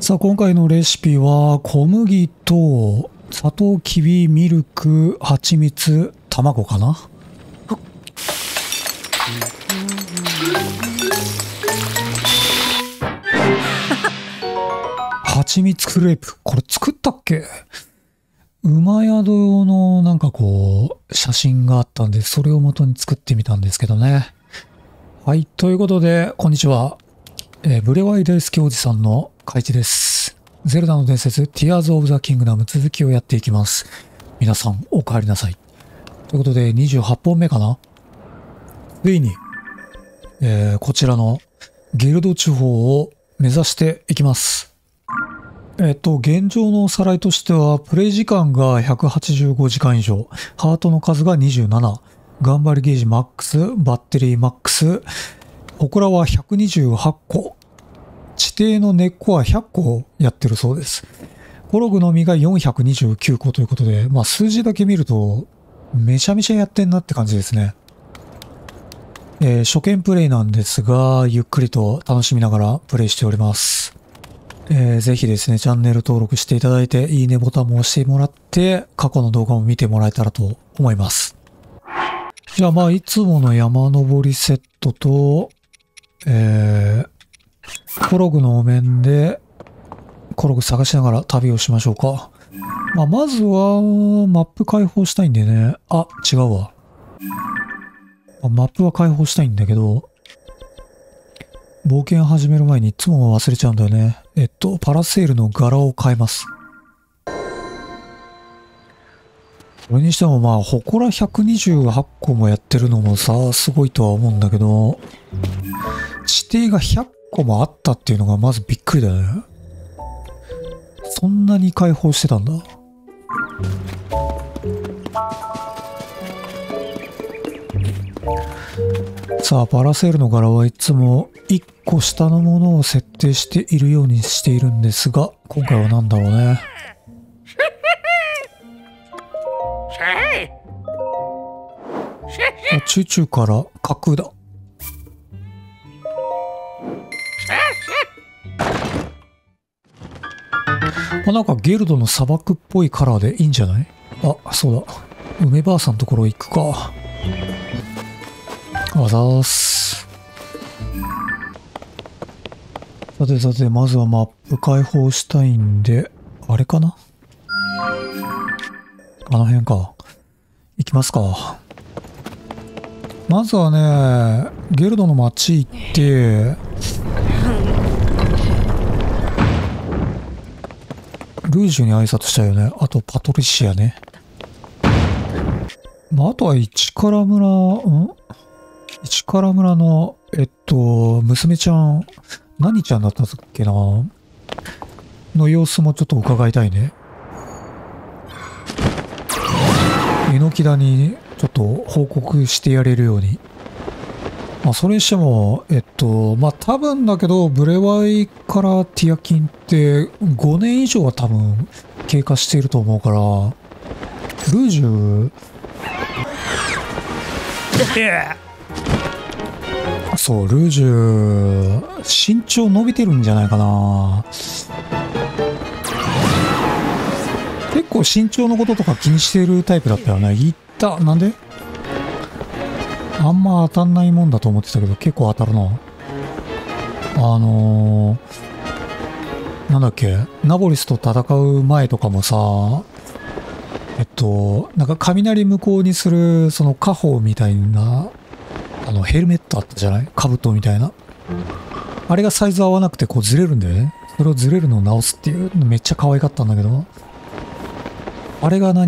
さあ今回のレシピは小麦と砂糖、きび、ミルク、蜂蜜、卵かな。蜂蜜クレープ、これ作ったっけ？馬宿用のなんかこう写真があったんで、それを元に作ってみたんですけどね。はい、ということでこんにちは。ブレワイ大好きおじさんのカイチです。ゼルダの伝説、ティアーズ・オブ・ザ・キングダム続きをやっていきます。皆さんお帰りなさい。ということで28本目かな。ついに、こちらのゲルド地方を目指していきます。現状のおさらいとしては、プレイ時間が185時間以上、ハートの数が27、頑張りゲージマックス、バッテリーマックス、祠は128個、地底の根っこは100個やってるそうです。コログの実が429個ということで、まあ数字だけ見ると、めちゃめちゃやってんなって感じですね。初見プレイなんですが、ゆっくりと楽しみながらプレイしております。ぜひですね、チャンネル登録していただいて、いいねボタンも押してもらって、過去の動画も見てもらえたらと思います。じゃあまあ、いつもの山登りセットと、コログのお面で、コログ探しながら旅をしましょうか。まあ、まずは、マップ開放したいんでね。あ、違うわ。マップは開放したいんだけど、冒険始める前にいつも忘れちゃうんだよね。パラセールの柄を変えます。それにしてもまあ、祠128個もやってるのもさ、すごいとは思うんだけど、地底が100個もあったっていうのがまずびっくりだよね。そんなに開放してたんだ。さあ、パラセールの柄はいつも1個下のものを設定しているようにしているんですが、今回は何だろうね。チュチュから架空だ。なんかゲルドの砂漠っぽいカラーでいいんじゃない？あ、そうだ。梅ばあさんのところ行くか。あざーす。さてさて、まずはマップ開放したいんで、あれかな？あの辺か。行きますか。まずはね、ゲルドの街行って、ルージュに挨拶したよね。あとパトリシアね。まあ、あとは市原村の、娘ちゃん、何ちゃんだったっけなの様子もちょっと伺いたいね。榎木田にちょっと報告してやれるように。まあ、それにしても、まあ、多分だけど、ブレワイからティアキンって5年以上は多分経過していると思うから、ルージュ、そう、ルージュ、身長伸びてるんじゃないかな。結構身長のこととか気にしてるタイプだったよね。なんで？あんま当たんないもんだと思ってたけど、結構当たるな。なんだっけ、ナボリスと戦う前とかもさ、なんか雷無効にする、その家宝みたいな、ヘルメットあったじゃない？兜みたいな。あれがサイズ合わなくてこうずれるんだよね。それをずれるのを直すっていうのめっちゃ可愛かったんだけど。あれが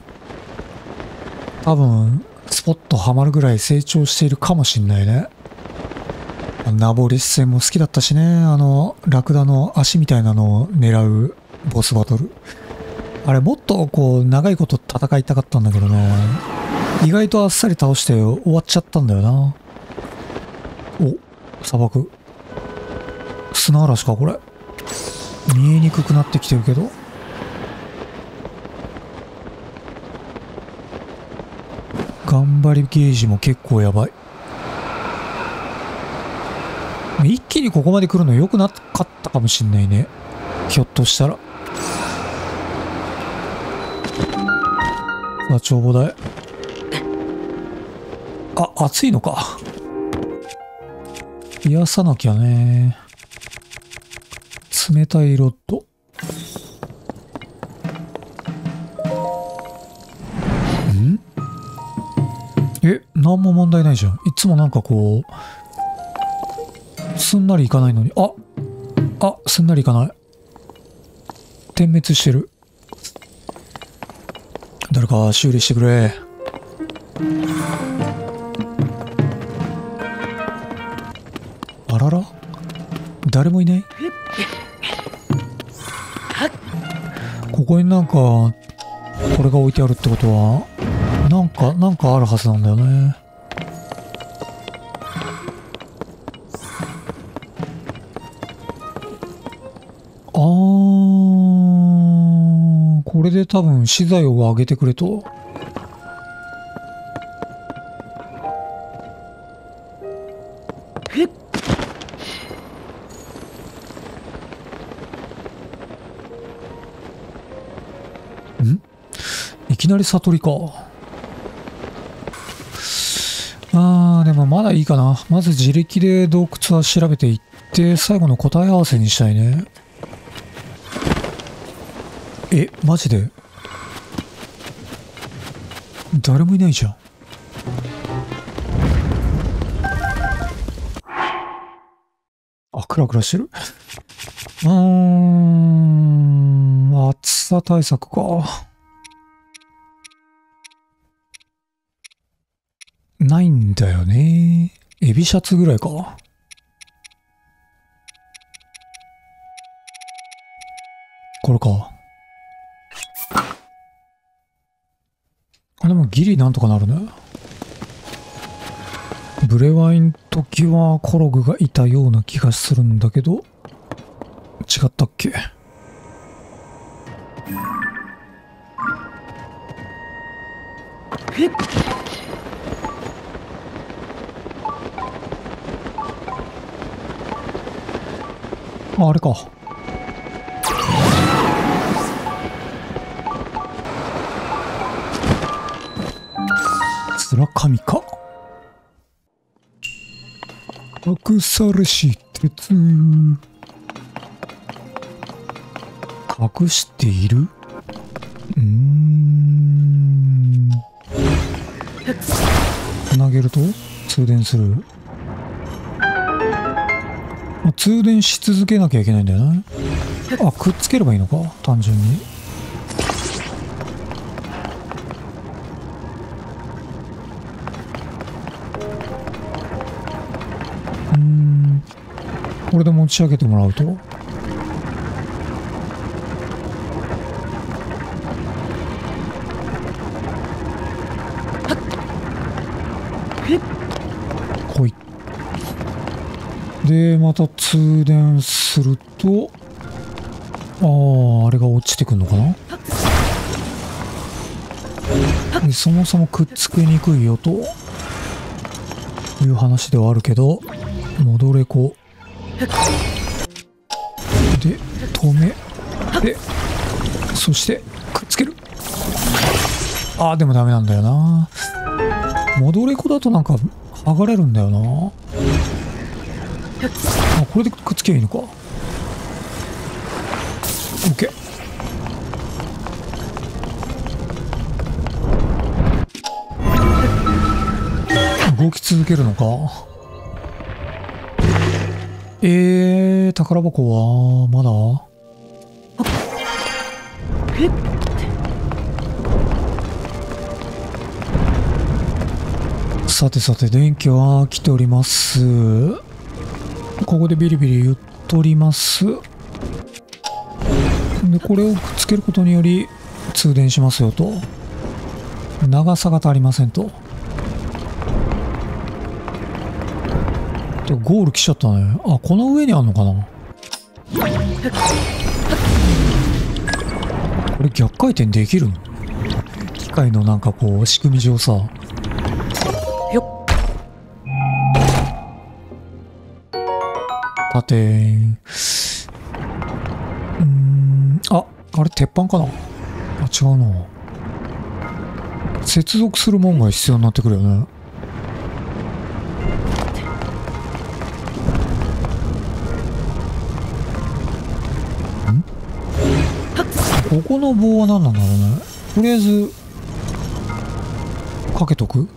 多分、スポッとハマるぐらい成長しているかもしんないね。ナボリス戦も好きだったしね。ラクダの足みたいなのを狙うボスバトル。あれもっとこう長いこと戦いたかったんだけどね。意外とあっさり倒して終わっちゃったんだよな。お、砂漠。砂嵐かこれ。見えにくくなってきてるけど。頑張りゲージも結構やばい。一気にここまで来るの良くなかったかもしんないね。 ひょっとしたら。さあ、帳簿台。あ、暑いのか。癒さなきゃね。冷たいロッド。なんも問題ないじゃん。いつもなんかこう、すんなりいかないのに。すんなりいかない。点滅してる。誰か修理してくれ。あらら？誰もいない？ここになんか、これが置いてあるってことは、なんかあるはずなんだよね。これで多分資材を上げてくれと。いきなり悟りか。でもまだいいかな。まず自力で洞窟は調べていって、最後の答え合わせにしたいね。マジで誰もいないじゃん。クラクラしてる。暑さ対策か。ないんだよね。エビシャツぐらいか。これか。でもギリなんとかなるね。ブレワイン時はコログがいたような気がするんだけど、違ったっけ？あれか。面神か。隠されし鉄。隠している？つなげると通電する。通電し続けなきゃいけないんだよね。くっつければいいのか、単純に。これで持ち上げてもらうと。ほい。で、また通電すると、あれが落ちてくんのかな。でそもそもくっつきにくいよという話ではあるけど、戻れこで止めで、そしてくっつける。でもダメなんだよな。戻れこだとなんか剥がれるんだよな。これでくっつけばいいのか。 OK。 動き続けるのか。宝箱はまだ。さてさて、電気は来ております。ここでビリビリ言っとります。で、これをくっつけることにより通電しますよと。長さが足りませんと。ゴール来ちゃったね。この上にあんのかな。これ逆回転できるの？機械のなんかこう仕組み上さ。縦。 あれ、鉄板かな。あ、違うな。接続するもんが必要になってくるよね。ここの棒は何なんだろうね。とりあえずかけとく。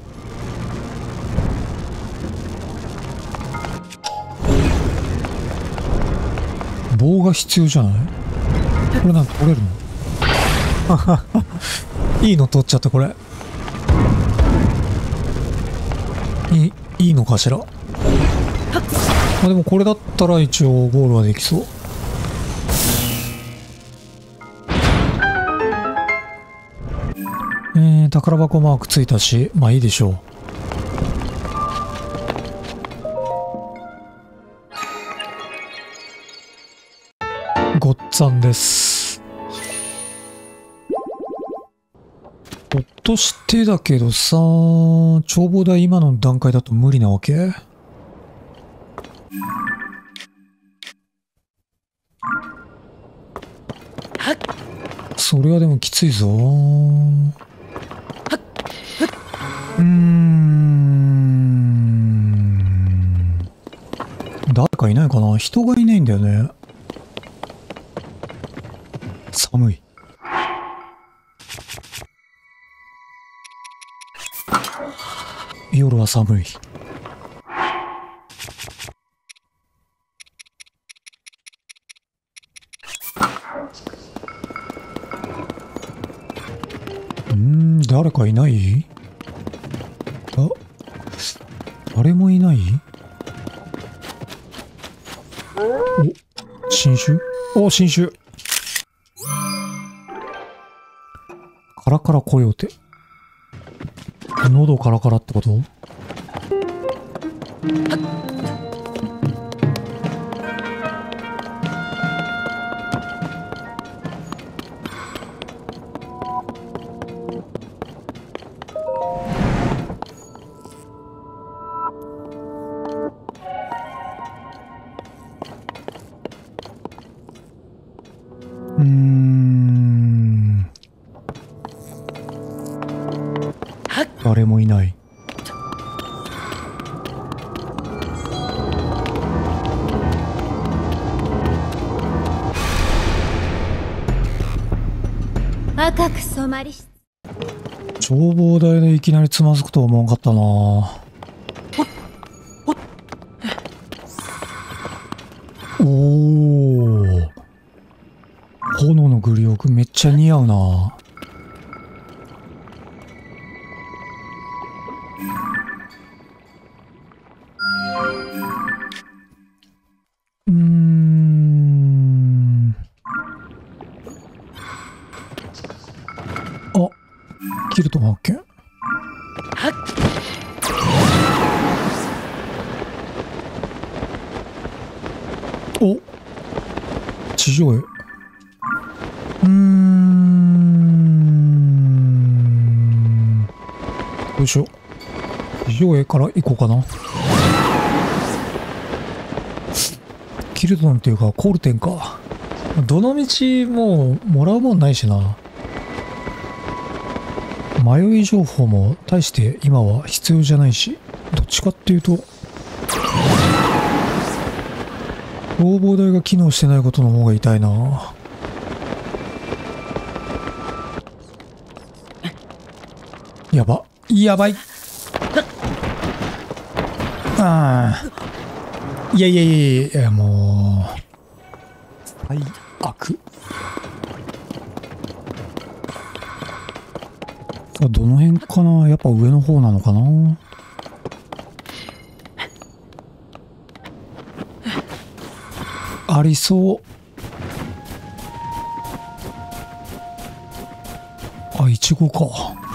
棒が必要じゃない？これなんか取れるの？いいの取っちゃった。これいいのかしら。あ、でもこれだったら一応ゴールはできそう。宝箱マークついたし、まあいいでしょう。ごっつぁんです。ひょっとしてだけどさ、眺望台今の段階だと無理なわけ？それはでもきついぞ。誰かいないかな。人がいないんだよね。寒い。夜は寒い。誰かいない？誰もいない？お、新種？お、新種。カラカラコヨーテ。喉カラカラってこと？誰もいない。 赤く染まりし眺望台でいきなりつまずくとは思わんかったな。おお、炎のグリオクめっちゃ似合うな。あ、キルト発見。お、地上絵。どうしよう。地上絵から行こうかな。キルトンっていうかコールテンか。どの道もうもらうもんないしな。迷い情報も大して今は必要じゃないし、どっちかっていうと消防台が機能してないことの方が痛いな。やばい。ああ、いやもう最悪。どの辺かな。やっぱ上の方なのかな。ありそう。あ、イチゴか。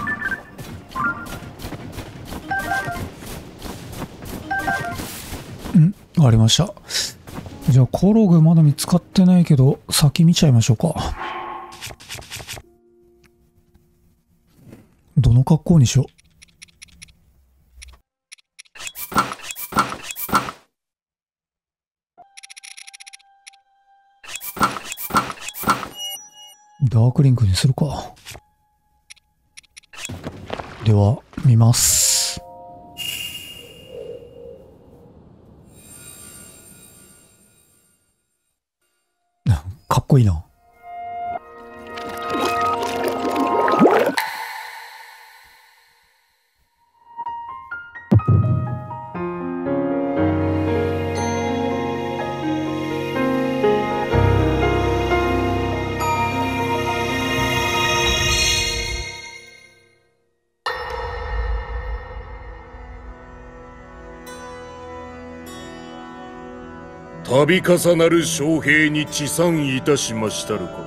ありました。じゃあコログまだ見つかってないけど先見ちゃいましょうか。どの格好にしよう。 ダークリンクにするか。では、見ます。かっこいいな。 度重なる将兵に治参いたしましたること、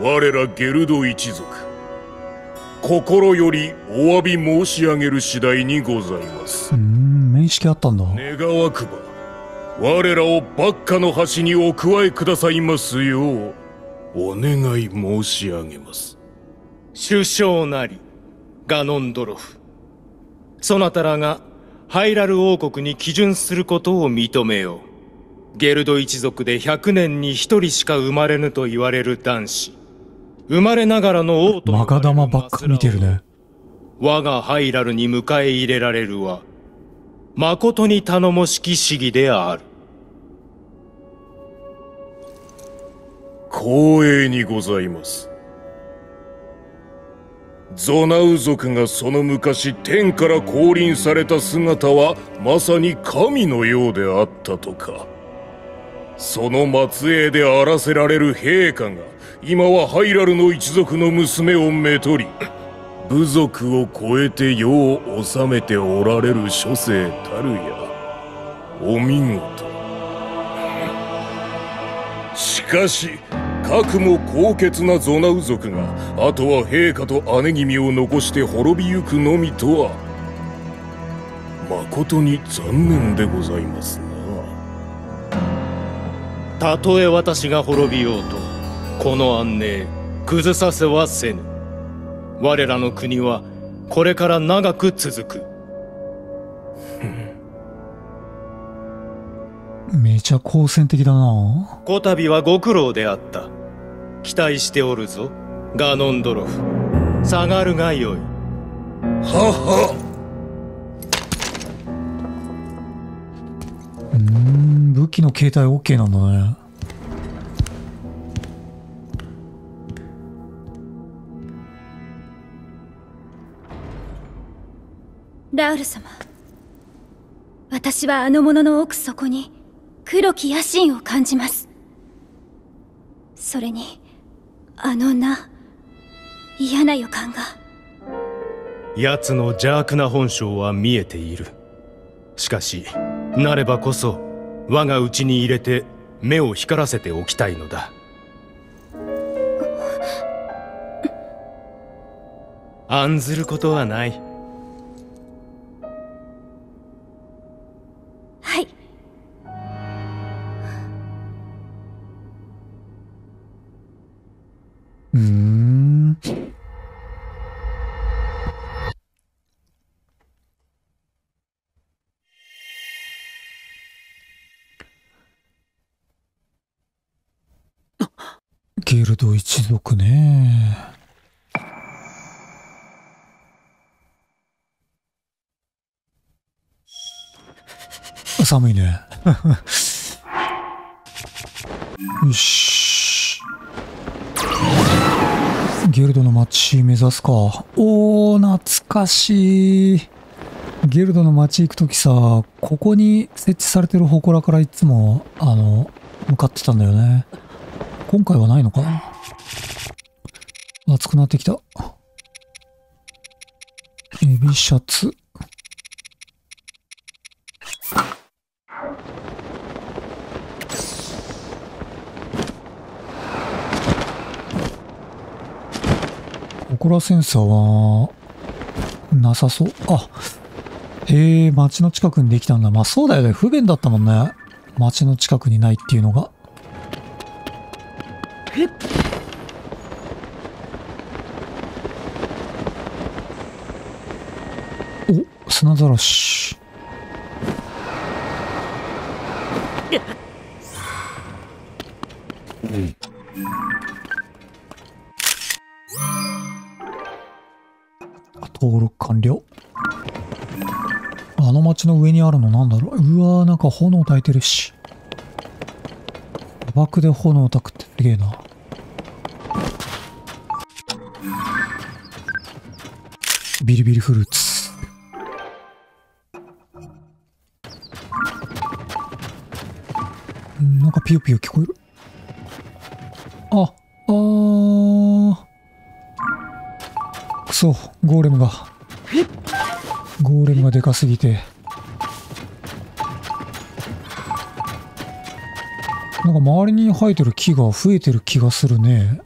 我らゲルド一族心よりお詫び申し上げる次第にございます。 面識あったんだ。 願わくば我らをバッカの端にお加えくださいますようお願い申し上げます。 首相なりガノンドロフ、そなたらがハイラル王国に帰順することを認めよう。ゲルド一族で100年に1人しか生まれぬと言われる男子、生まれながらの王とマガダマばっか見てるね。 我がハイラルに迎え入れられるは誠に頼もしき試技である。 光栄にございます。ゾナウ族がその昔天から降臨された姿はまさに神のようであったとか。その末裔であらせられる陛下が今はハイラルの一族の娘をめとり、部族を超えて世を治めておられる諸生たるや。お見事。しかしかくも高潔なゾナウ族があとは陛下と姉君を残して滅びゆくのみとは誠に残念でございますな。 たとえ私が滅びようとこの安寧崩させはせぬ。我らの国はこれから長く続く。 めちゃ好戦的だな。 こたびはご苦労であった。期待しておるぞガノンドロフ。下がるがよい。 はは。 武器の携帯 OK なんだね。 ラウル様、私はあの者の奥底に黒き野心を感じます。それにあの名、嫌な予感が。 奴の邪悪な本性は見えている。しかしなればこそ我が内に入れて目を光らせておきたいのだ。案ずることはない。 はい。 ゲルド一族ね。寒いね。よし。ゲルドの町目指すか。おー、懐かしい。ゲルドの町行くときさ、ここに設置されてる祠からいつも、向かってたんだよね。今回はないのかな。暑くなってきた。エビシャツ。祠センサーはなさそう。あ、へえ、町の近くにできたんだ。まあそうだよね。不便だったもんね。町の近くにないっていうのが。お、砂ざらし。 登録完了。あの町の上にあるのなんだろう。うわー、なんか炎焚いてるし。砂漠で炎焚くってすげえな。ビリビリフルーツ。なんかピヨピヨ聞こえる。くそ、ゴーレムがでかすぎて。なんか周りに生えてる木が増えてる気がするね。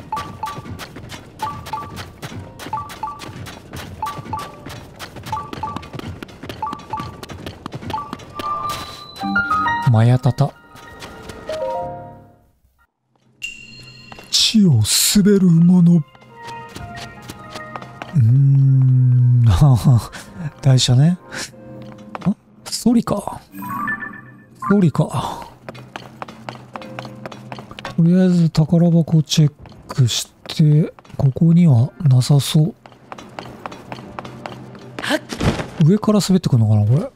マヤタタ。地を滑るもの。台車ね。ソリか。とりあえず宝箱をチェックして、ここにはなさそう。上から滑ってくるのかなこれ。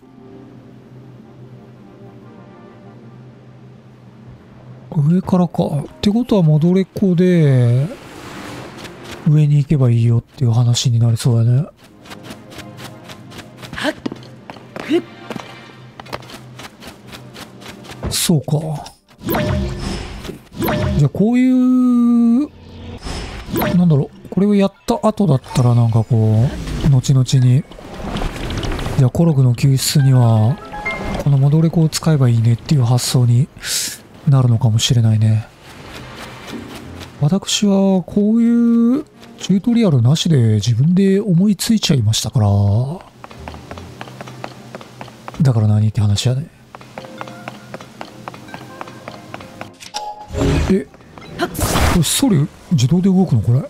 上からか。ってことは戻れっこで、上に行けばいいよっていう話になりそうだね。そうか。じゃあこういう、なんだろう、これをやった後だったらなんかこう、後々に、じゃあコログの救出には、この戻れ子を使えばいいねっていう発想になるのかもしれないね。私はこういうチュートリアルなしで自分で思いついちゃいましたから、だから何って話やね。これソリ自動で動くのこれ。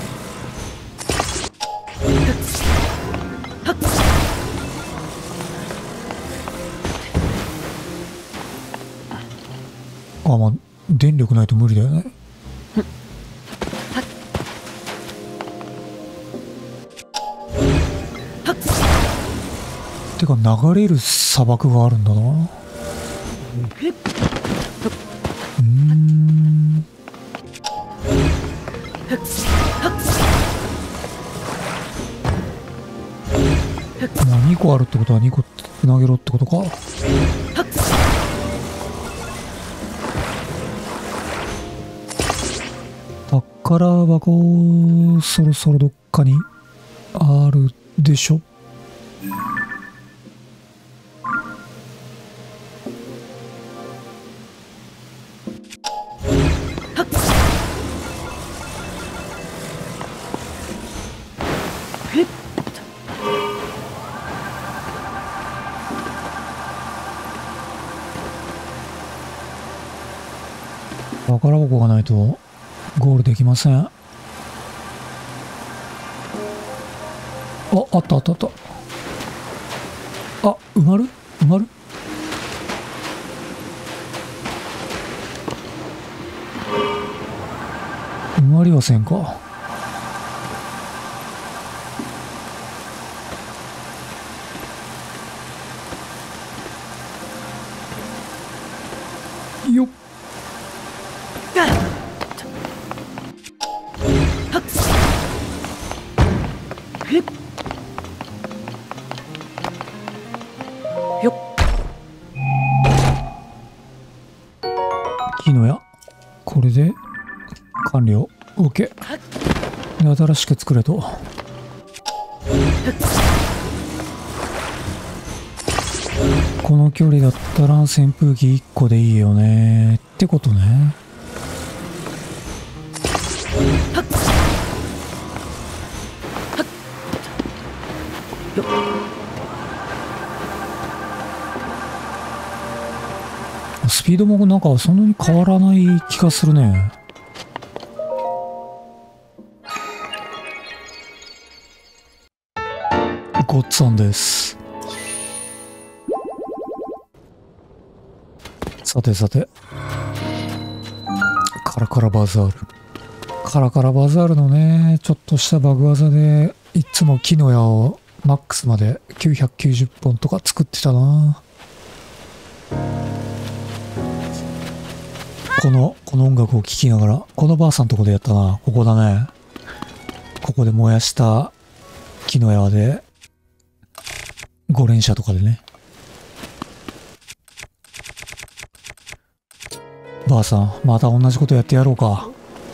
まあ電力ないと無理だよね。てか流れる砂漠があるんだな。2個あるってことは2個つなげろってことか。宝箱そろそろどっかにあるでしょ。宝箱がないとゴールできません。あった。埋まる埋まりはせんか。よっ。木の矢。これで完了。 OK で新しく作れと。この距離だったら扇風機1個でいいよねってことね。スピードもなんかそんなに変わらない気がするね。ごっつぁんです。さてカラカラバザールのね、ちょっとしたバグ技でいつも木の矢をマックスまで990本とか作ってたな。この音楽を聴きながら、このばあさんとこでやったな。ここだね。ここで燃やした木の矢で、5連射とかでね。ばあさん、また同じことやってやろうか。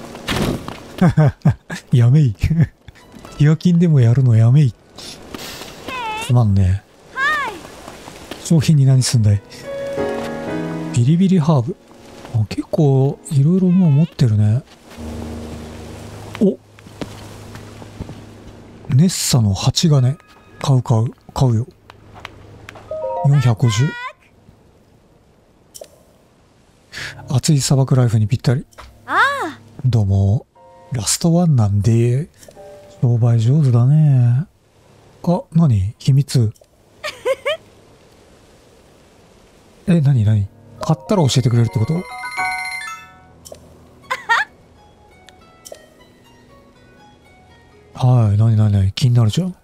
やめい。ティアキンでもやるのやめい。すまんね。商品に何すんだい。ビリビリハーブ。あ、結構いろいろもう持ってるね。お、ネッサの蜂がね、買うよ。450。熱い砂漠ライフにぴったり。どうも、ラストワンなんで、商売上手だね。あ、何？秘密。何買ったら教えてくれるってこと？はい、何気になるじゃん。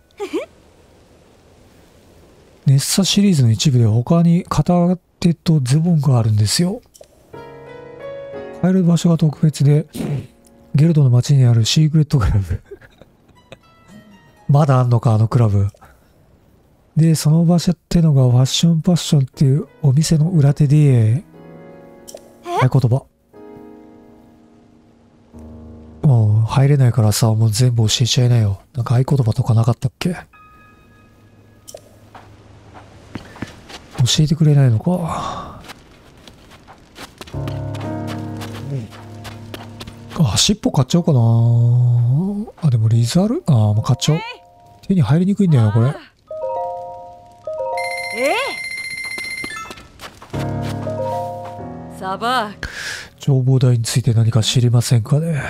ネッサシリーズの一部で他に片手とズボンがあるんですよ。買える場所が特別で、ゲルドの街にあるシークレットクラブ。まだあんのか、あのクラブ。で、その場所ってのがファッションっていうお店の裏手で、合言葉。もう入れないからさ、もう全部教えちゃいなよ。なんか合言葉とかなかったっけ？教えてくれないのか。あ、尻尾買っちゃおうかな。あ、でもリザル？もう買っちゃおう。手に入りにくいんだよな、これ。 サバ眺望台について何か知りませんかね。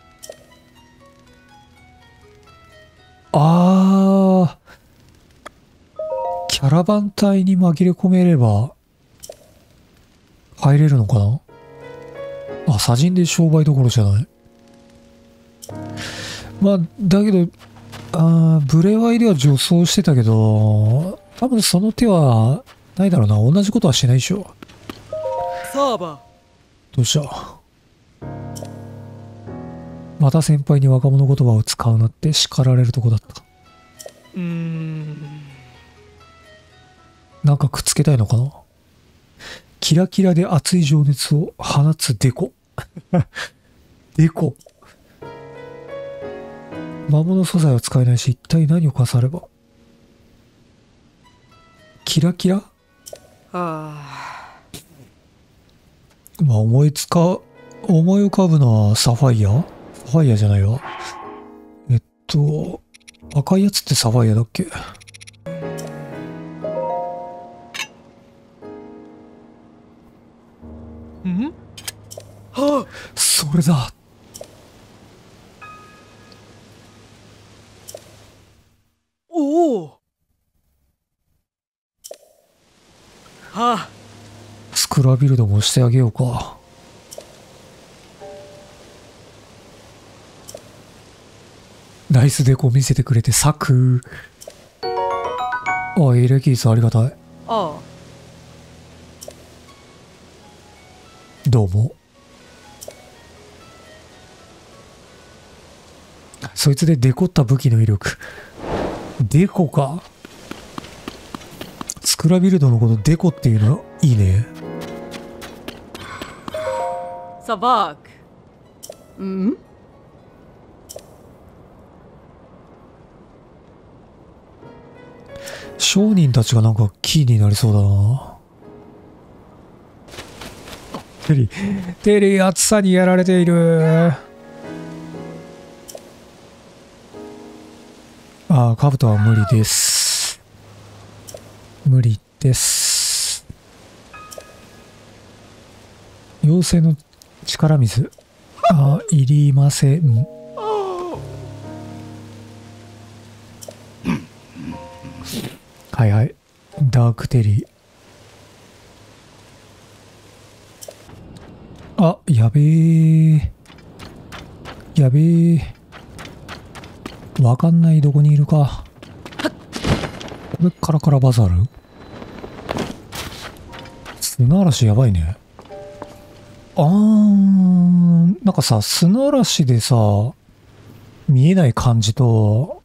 キャラバン隊に紛れ込めれば入れるのかな。あ、砂塵で商売どころじゃない。まあだけどブレワイでは女装してたけど、多分その手はないだろうな。同じことはしないでしょ。 サーバどうした？また先輩に若者言葉を使うなって叱られるとこだった。なんかくっつけたいのかな。キラキラで熱い情熱を放つデコ。デコ。魔物素材は使えないし、一体何を飾れば。キラキラ？まあ思い浮かぶのはサファイアじゃないわ。赤いやつってサファイアだっけ？それだ。 おお。 スクラビルドもしてあげようか。ナイスデコ見せてくれてサク。エレキースありがたい。どうも。そいつでデコった武器の威力。デコか。スクラビルドのことデコっていうのいいね。 サバーク。 商人たちがなんかキーになりそうだな。テリー暑さにやられている。カブトは無理です。無理です。妖精の力水。いりません。はいはい。ダークテリー。やべえ。やべえ。 わかんないどこにいるか。これカラカラバザール？砂嵐やばいね。なんかさ、砂嵐でさ、見えない感じと、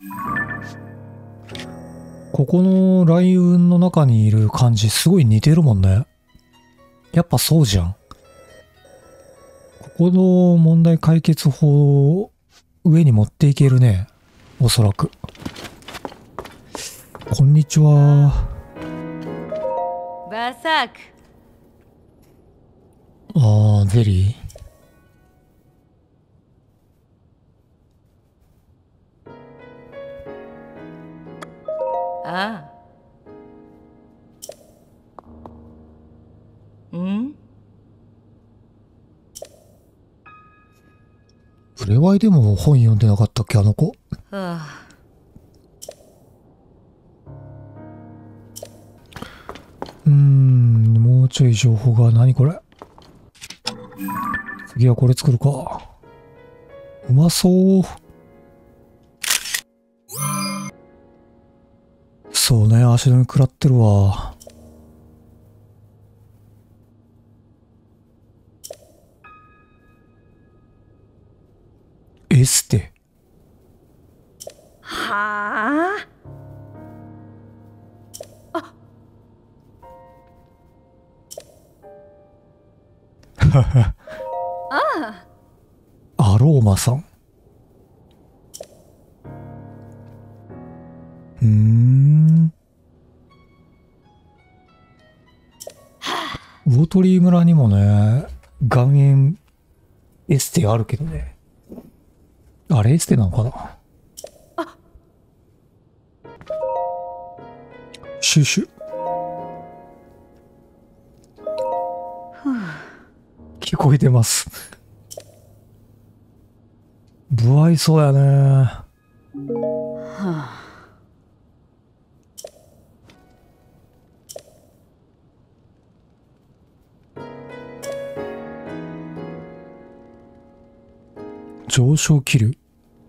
ここの雷雲の中にいる感じすごい似てるもんね。やっぱそうじゃん。ここの問題解決法を上に持っていけるね。おそらく。こんにちは。 バサーク。 ゼリー。 ああ。ん？ ブレワイでも本読んでなかったっけ、あの子。 はあ。 もうちょい情報が。何これ。次はこれ作るか。うまそう。そうね、足止め食らってるわ。エステ。 はあ。 アローマさん。魚鳥村にもね、岩塩エステあるけどね。あれエステなのかな。シュシュ。聞こえてます。不愛想やね。 はあ。 上昇気流。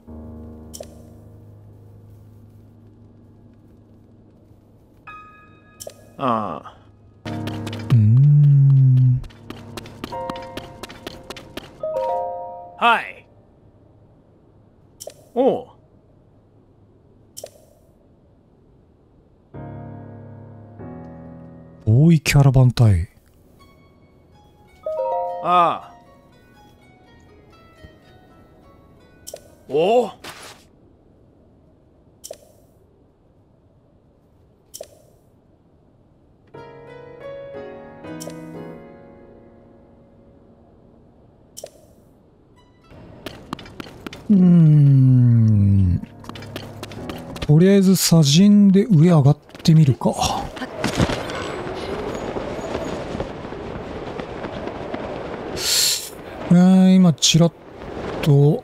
ああ。はい。おう。 多いキャラバン隊。 ああ。おお。 とりあえず砂塵で上上がってみるか。今ちらっと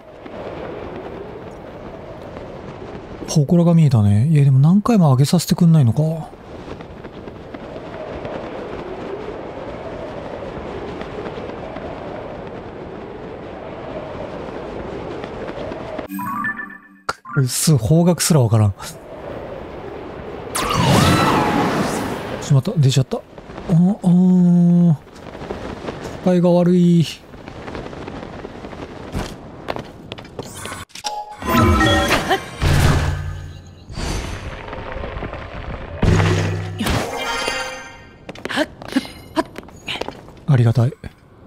祠が見えたね。いやでも何回も上げさせてくんないのか。方角すらわからん。しまった、出ちゃった。視界が悪い。ありがたい。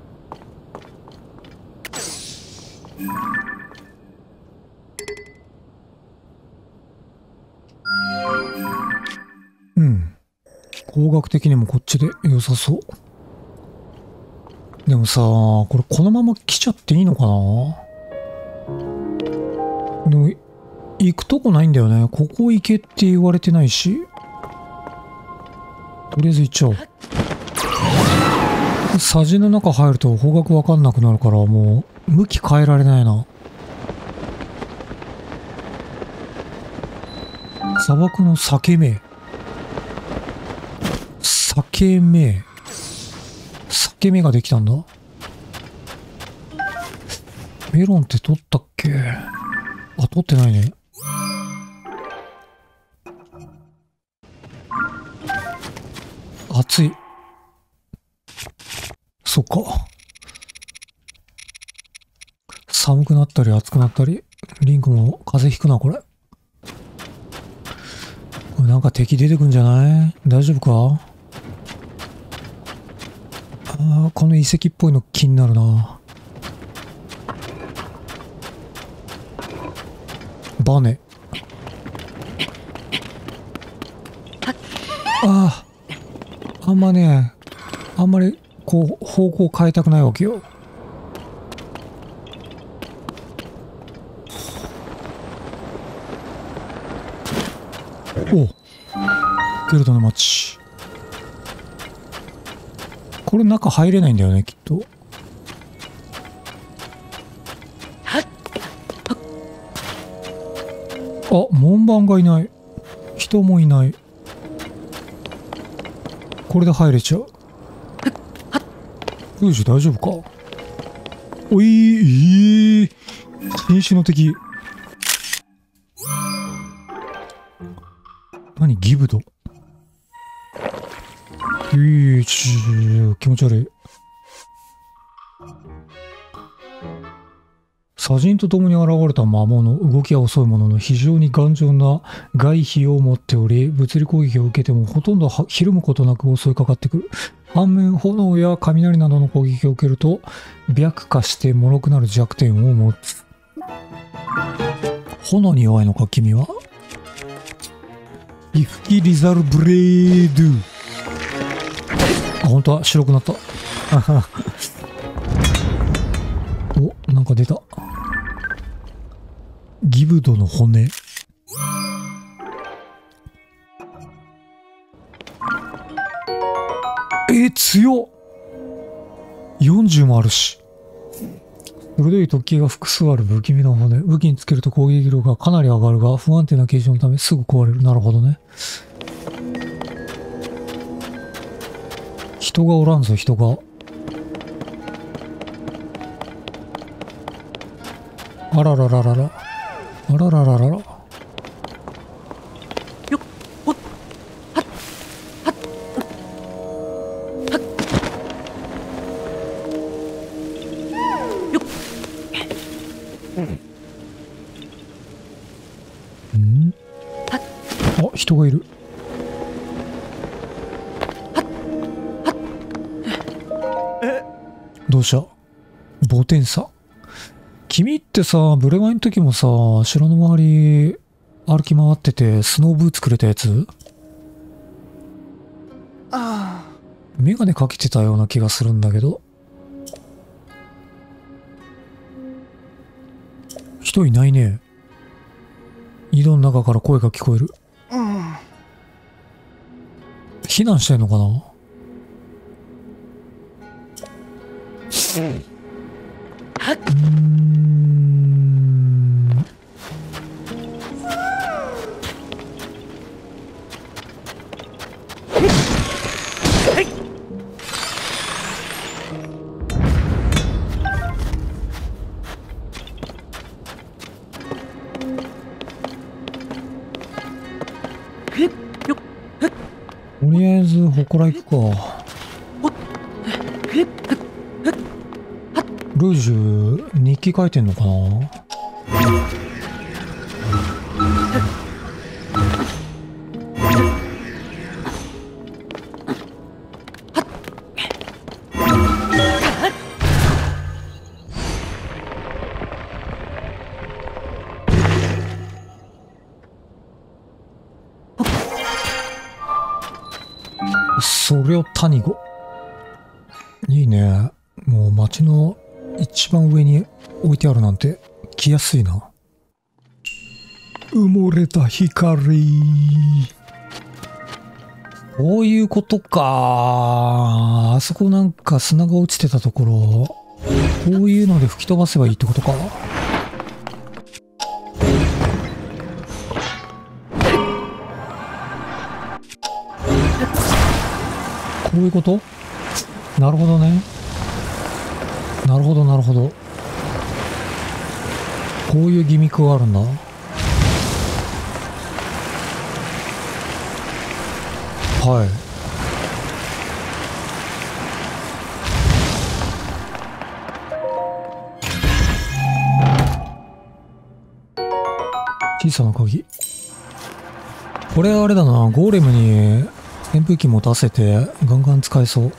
方角的にもこっちで良さそう。でもさ、これこのまま来ちゃっていいのかな。でも行くとこないんだよね。ここ行けって言われてないし、とりあえず行っちゃおう。砂地の中入ると方角わかんなくなるから、もう向き変えられないな。砂漠の裂け目。裂け目。裂け目ができたんだ。メロンって取ったっけ？あ、取ってないね。 暑い。そっか。寒くなったり暑くなったり。リンクも風邪ひくな、これ。これなんか敵出てくんじゃない？大丈夫か？この遺跡っぽいの気になるな。バネ。あんまね、あんまりこう方向変えたくないわけよ。お、ゲルドの街。これ中入れないんだよね、きっと。あ、門番がいない。人もいない。これで入れちゃう。ルージュ大丈夫か？おい、新種の敵。何ギブド。気持ち悪い。砂人と共に現れた魔物、動きは遅いものの非常に頑丈な外皮を持っており、物理攻撃を受けてもほとんどひるむことなく襲いかかってくる。反面、炎や雷などの攻撃を受けると、白化して脆くなる弱点を持つ。炎に弱いのか、君は。リフキリザルブレード。あ、本当は白くなった。お、なんか出た。ギブドの骨。強っ。40もあるし。鋭い突起が複数ある不気味な骨。武器につけると攻撃力がかなり上がるが、不安定な形状のためすぐ壊れる。なるほどね。人がおらんぞ、人が。あららららら。あららららら。あ、人がいる。どうした？ボテンさ。君ってさ、ブレワイの時もさ、城の周り歩き回っててスノーブーツくれたやつ？メガネかけてたような気がするんだけど。人いないね。井戸の中から声が聞こえる。避難してんのかな？とりあえず祠行くか。ルージュ日記書いてんのかな？それを谷子。いいね。もう街の一番上に置いてあるなんて来やすいな。埋もれた光。こういうことか。あそこなんか砂が落ちてたところ、こういうので吹き飛ばせばいいってことか。こういうこと？なるほどね。なるほど、なるほど。こういうギミックがあるんだ。はい。 小さな鍵。これあれだな、ゴーレムに扇風機持たせてガンガン使えそう。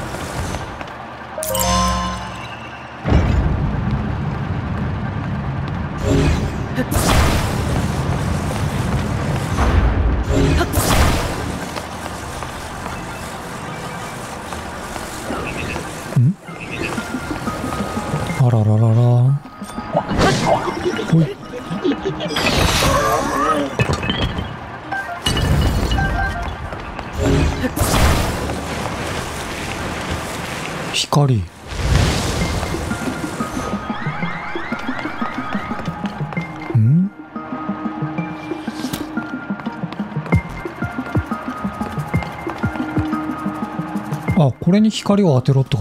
あらららら。ほい。光。ん？あ、これに光を当てろってこと？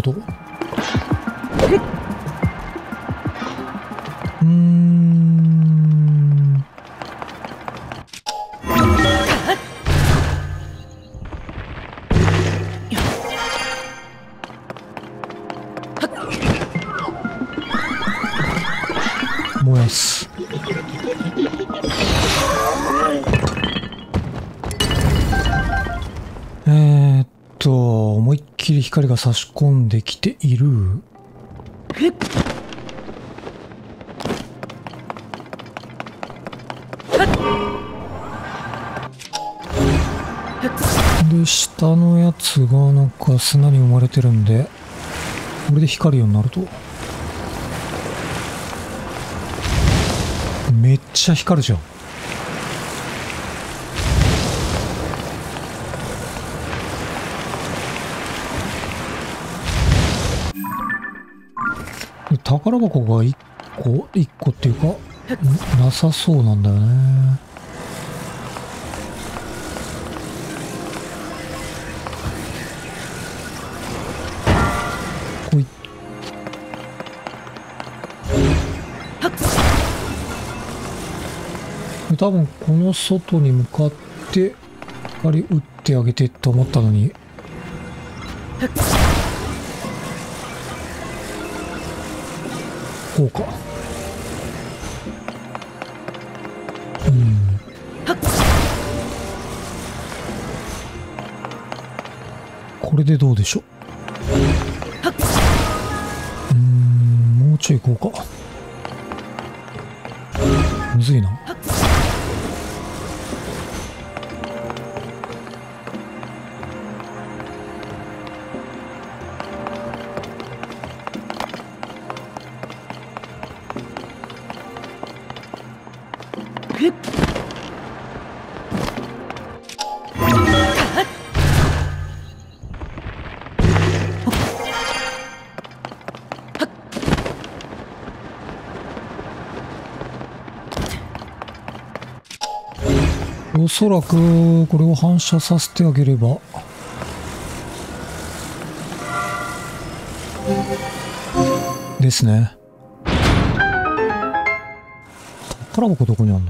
燃やす。思いっきり光が差し込んできている。で、下のやつがなんか砂に埋まれてるんで、これで光るようになると。めっちゃ光るじゃん。宝箱が1個っていうか、なさそうなんだよね。ほい。多分この外に向かって光打ってあげてって思ったのに、こうか。これでどうでしょう。もうちょいこうか。むずいな。おそらくこれを反射させてあげればですね。宝箱どこにあんの？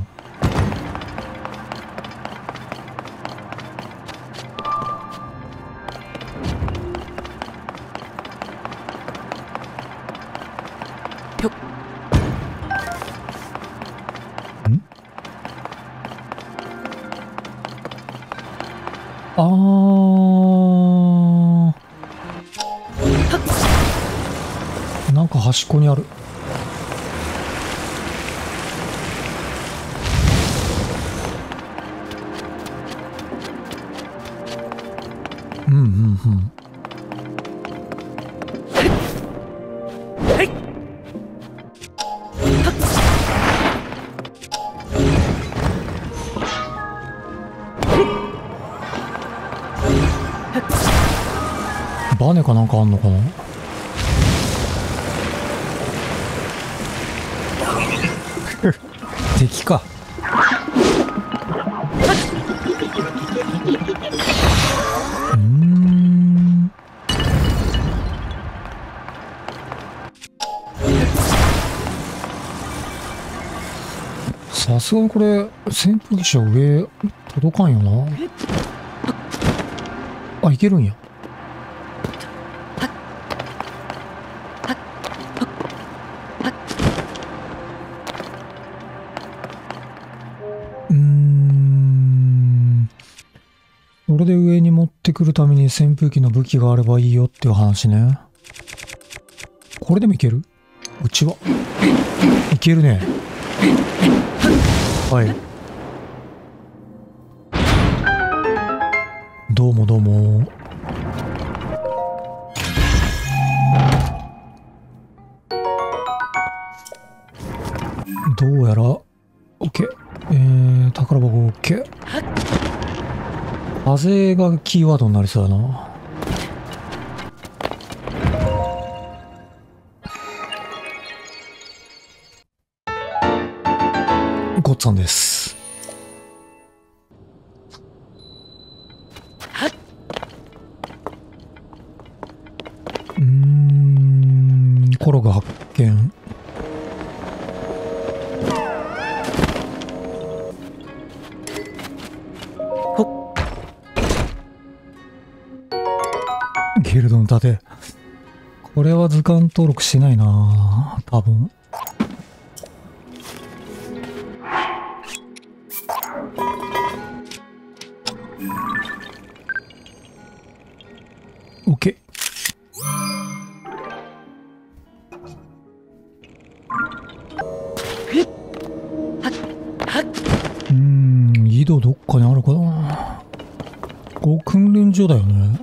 なんか端っこにある。バネかなんかあんのかな。敵か。さすがにこれ扇風機車上届かんよな。あ、いけるんや。 それで上に持ってくるために扇風機の武器があればいいよっていう話ね。これでもいける？うちはいけるね。はい。どうもどうも。どうやら OK。宝箱 OK。風がキーワードになりそうだな。ごっつぁんです。コロが発見。ゲルドの盾。これは図鑑登録しないな多分。OK。井戸どっかにあるかな。ここ訓練所だよね。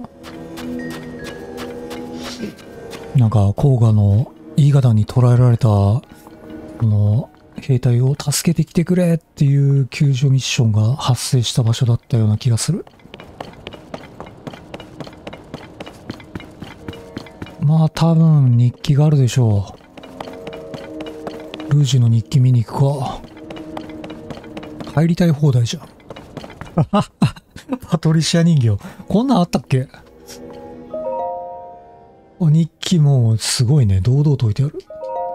なんか黄河のイーガダンに捕らえられたこの兵隊を助けてきてくれっていう救助ミッションが発生した場所だったような気がする。まあ多分日記があるでしょう。ルージュの日記見に行くか。入りたい放題じゃん。パトリシア人形。こんなんあったっけ？日記もすごいね。堂々と置いてある。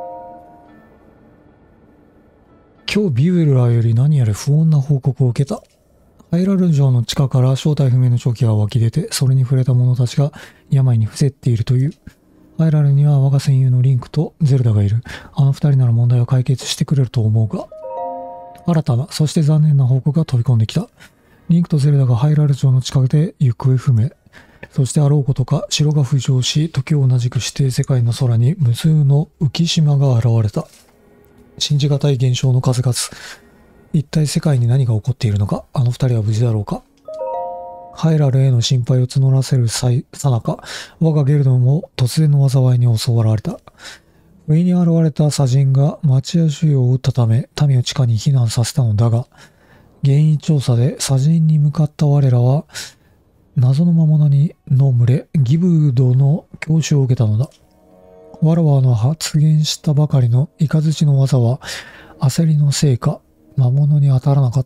今日ビューラーより何やら不穏な報告を受けた。ハイラル城の地下から正体不明の蒸気が湧き出て、それに触れた者たちが病に伏せっているという。ハイラルには我が戦友のリンクとゼルダがいる。あの二人なら問題を解決してくれると思うが。新たな、そして残念な報告が飛び込んできた。リンクとゼルダがハイラル城の近くで行方不明。そしてあろうことか城が浮上し、時を同じく指定世界の空に無数の浮島が現れた。信じがたい現象の数々。一体世界に何が起こっているのか。あの二人は無事だろうか。ハイラルへの心配を募らせるさなか、我がゲルドも突然の災いに襲われた。不意に現れた砂人が町や周囲を撃ったため、民を地下に避難させたのだが、原因調査で砂人に向かった我らは、謎の魔物の群れ、ギブドの教習を受けたのだ。わらわの発言したばかりのイカズチの技は、焦りのせいか、魔物に当たらなかった。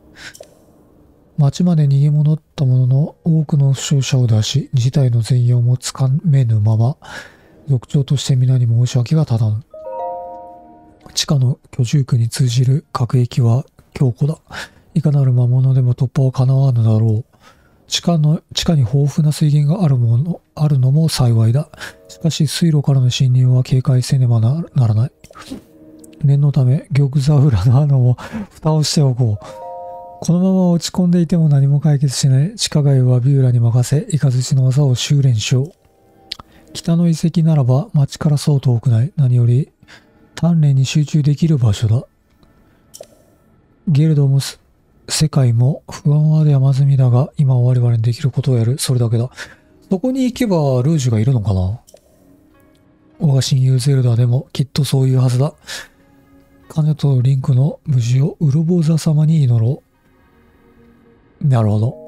町まで逃げ戻ったものの多くの負傷者を出し、事態の全容もつかめぬまま、族長として皆に申し訳が立たぬ。地下の居住区に通じる各駅は強固だ。いかなる魔物でも突破はかなわぬだろう。地下に豊富な水源があるのも幸いだ。しかし水路からの侵入は警戒せねばならない。念のため玉座裏の穴を蓋をしておこう。このまま落ち込んでいても何も解決しない。地下街はビューラに任せ、イカズチの技を修練しよう。北の遺跡ならば町からそう遠くない。何より鍛錬に集中できる場所だ。ゲルドも世界も不安は山積みだが、今は我々にできることをやる。それだけだ。そこに行けばルージュがいるのかな。我が親友ゼルダでもきっとそういうはずだ。カネとリンクの無事をウロボザ様に祈ろう。なるほど。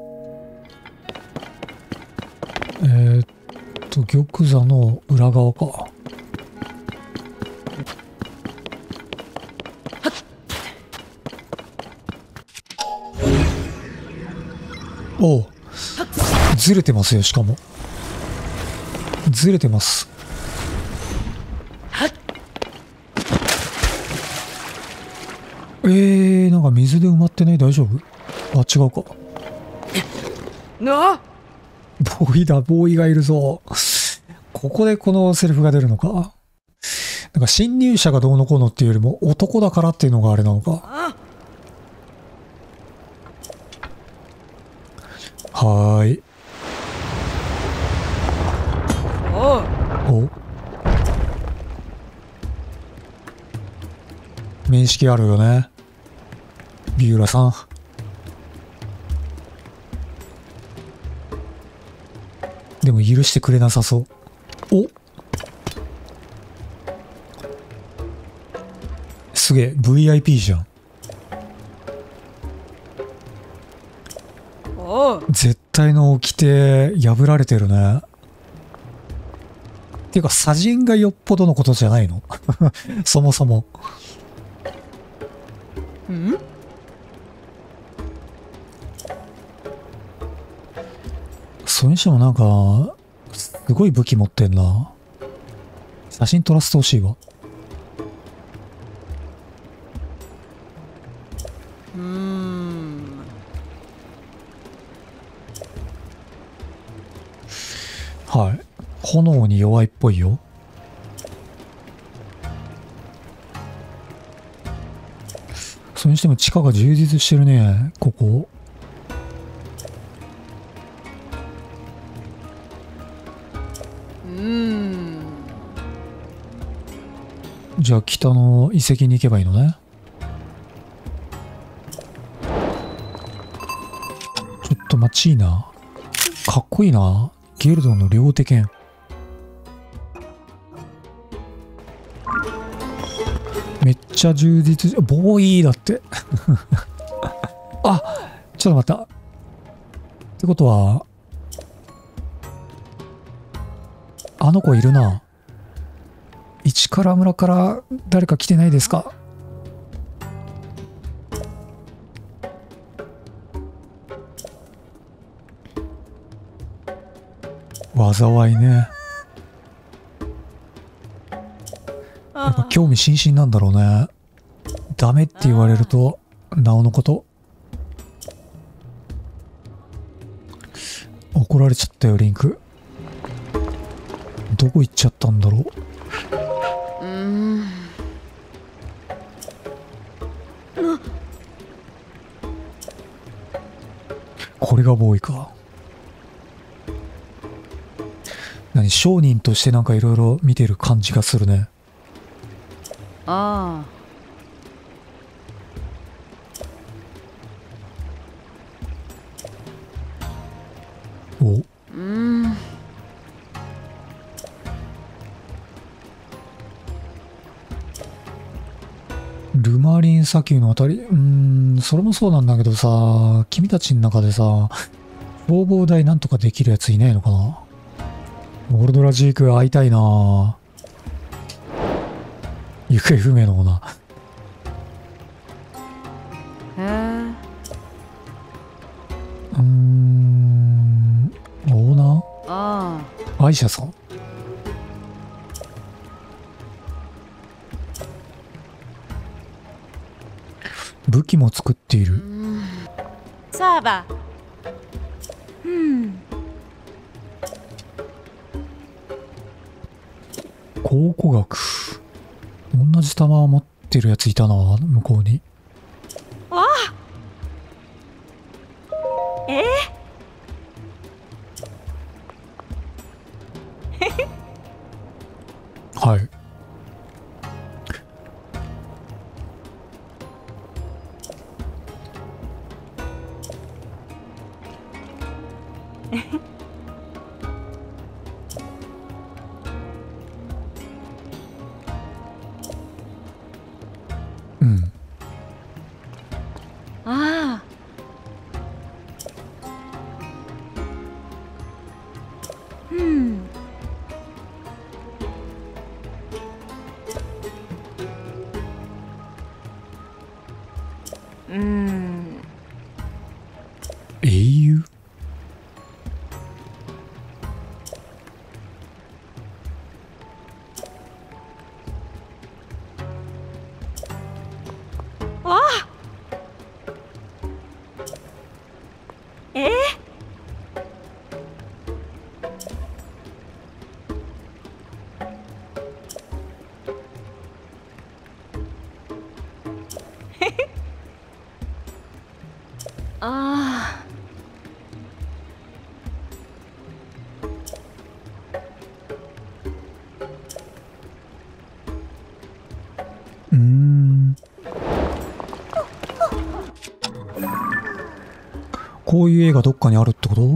玉座の裏側か。おう。ずれてますよ、しかも。ずれてます。なんか水で埋まってない？大丈夫？あ、違うか。ボーイだ、ボーイがいるぞ。ここでこのセリフが出るのか。なんか侵入者がどうのこうのっていうよりも男だからっていうのがあれなのか。 はーい。 おう。 お、面識あるよね、ビューラさん。でも許してくれなさそう。お、すげえ VIP じゃん。 おう。 絶対の掟破られてるね。っていうか、砂人がよっぽどのことじゃないのそもそも。 ん？ それにしてもなんか、すごい武器持ってんな。写真撮らせてほしいわ。はい。炎に弱いっぽいよ。それにしても地下が充実してるね、ここ。じゃあ北の遺跡に行けばいいのね。ちょっと待ちいいな。かっこいいな。ゲルドの両手剣。めっちゃ充実。ボーイだってあ、ちょっと待った。ってことはあの子いるな。市原村から誰か来てないですか？災いね。やっぱ興味津々なんだろうね。ダメって言われるとなおのこと。怒られちゃったよリンク。どこ行っちゃったんだろう。これがボーイか。何、商人としてなんかいろいろ見てる感じがするね。 あお、ルマリン砂丘のあたり、それもそうなんだけどさ、君たちの中でさ、消防隊なんとかできるやついないのかな。オールドラジーク会いたいな。行方不明のな。 あ。へえ。 オーナー？ あ歯医者さん？武器も作っている。 サーバー。 考古学。同じ弾を持ってるやついたな、向こうに。 わあ。 はい。うん。 ああ。 英雄？ わあ。ああ。 こういう絵がどっかにあるってこと？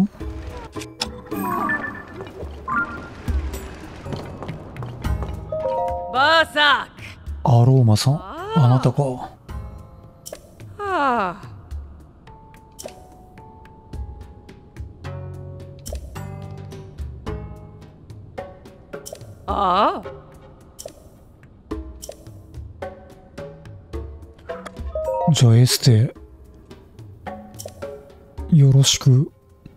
バーサアローマさん、あなたか。 ーク。ああ。 じゃあエステよろしく。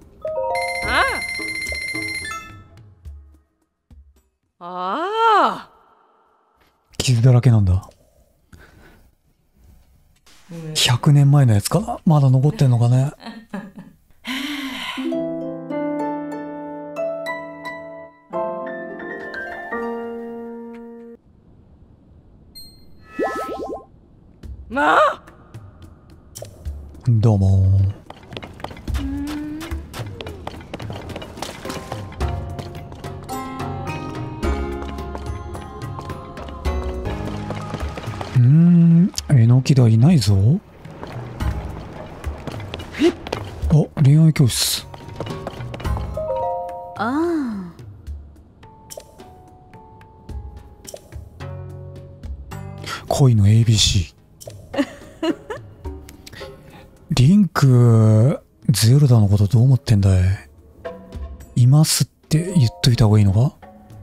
ああ。 傷だらけなんだ。100年前のやつか。まだ残ってんのかね。 まあ。 どうも。えのきだいないぞ。あ、恋愛教室。 あ恋の ABC。リンク、ゼルダのことどう思ってんだい？いますって言っといた方がいいのか？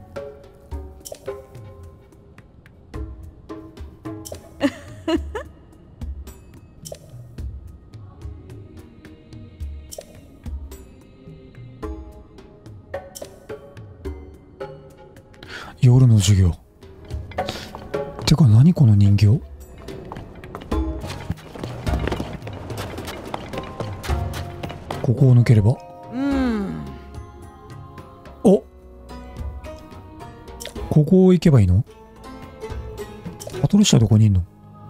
夜の授業。てか何この人形？ここを抜ければ。お、ここを行けばいいの？パトロシャどこにいんの？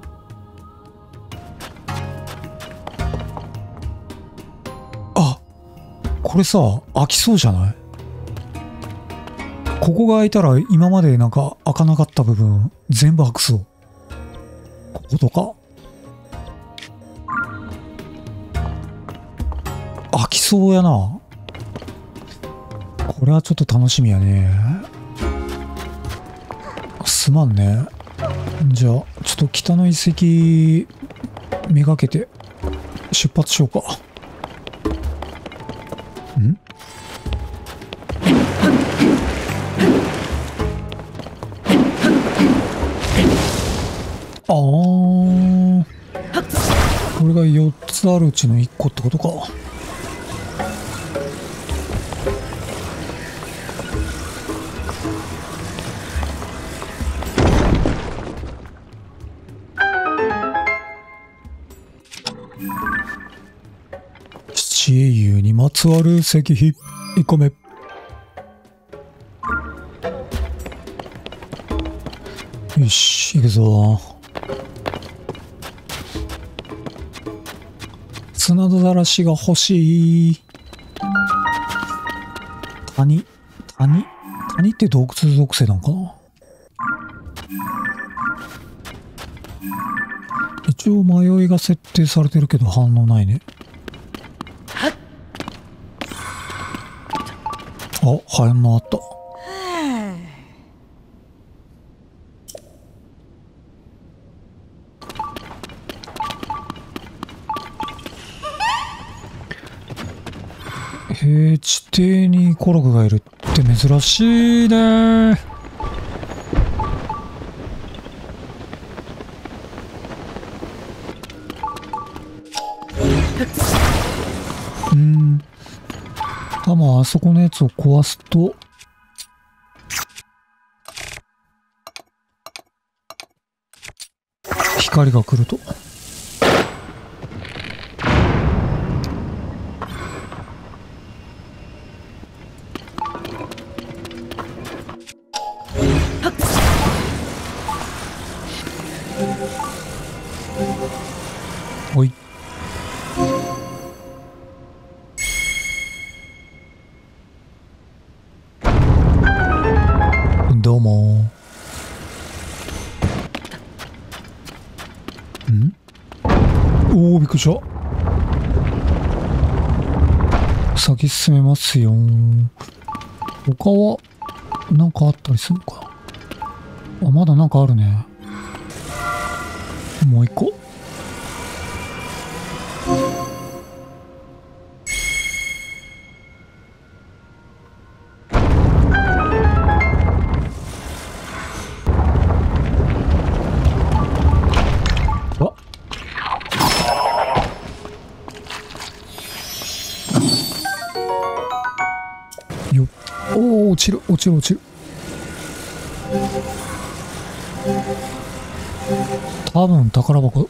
あ、これさ、開きそうじゃない？ここが開いたら今までなんか開かなかった部分全部開くそう。こことか開きそうやな。これはちょっと楽しみやね。すまんね。じゃあちょっと北の遺跡めがけて出発しようか。ん？あー、これが4つあるうちの1個ってことか。七英雄にまつわる石碑1個目。よし、行くぞ。砂だらしが欲しい。谷って洞窟属性なんかな。一応迷いが設定されてるけど反応ないね。あ、反応あった。地底にコログがいるって珍しいね。あそこのやつを壊すと光が来ると。おい。どうも。 ん？おお、びっくりした。先進めますよ。他はなんかあったりするのかな。あ、まだなんかあるね。もう一個。あ、よっ。おお、落ちる落ちる落ちる。多分宝箱。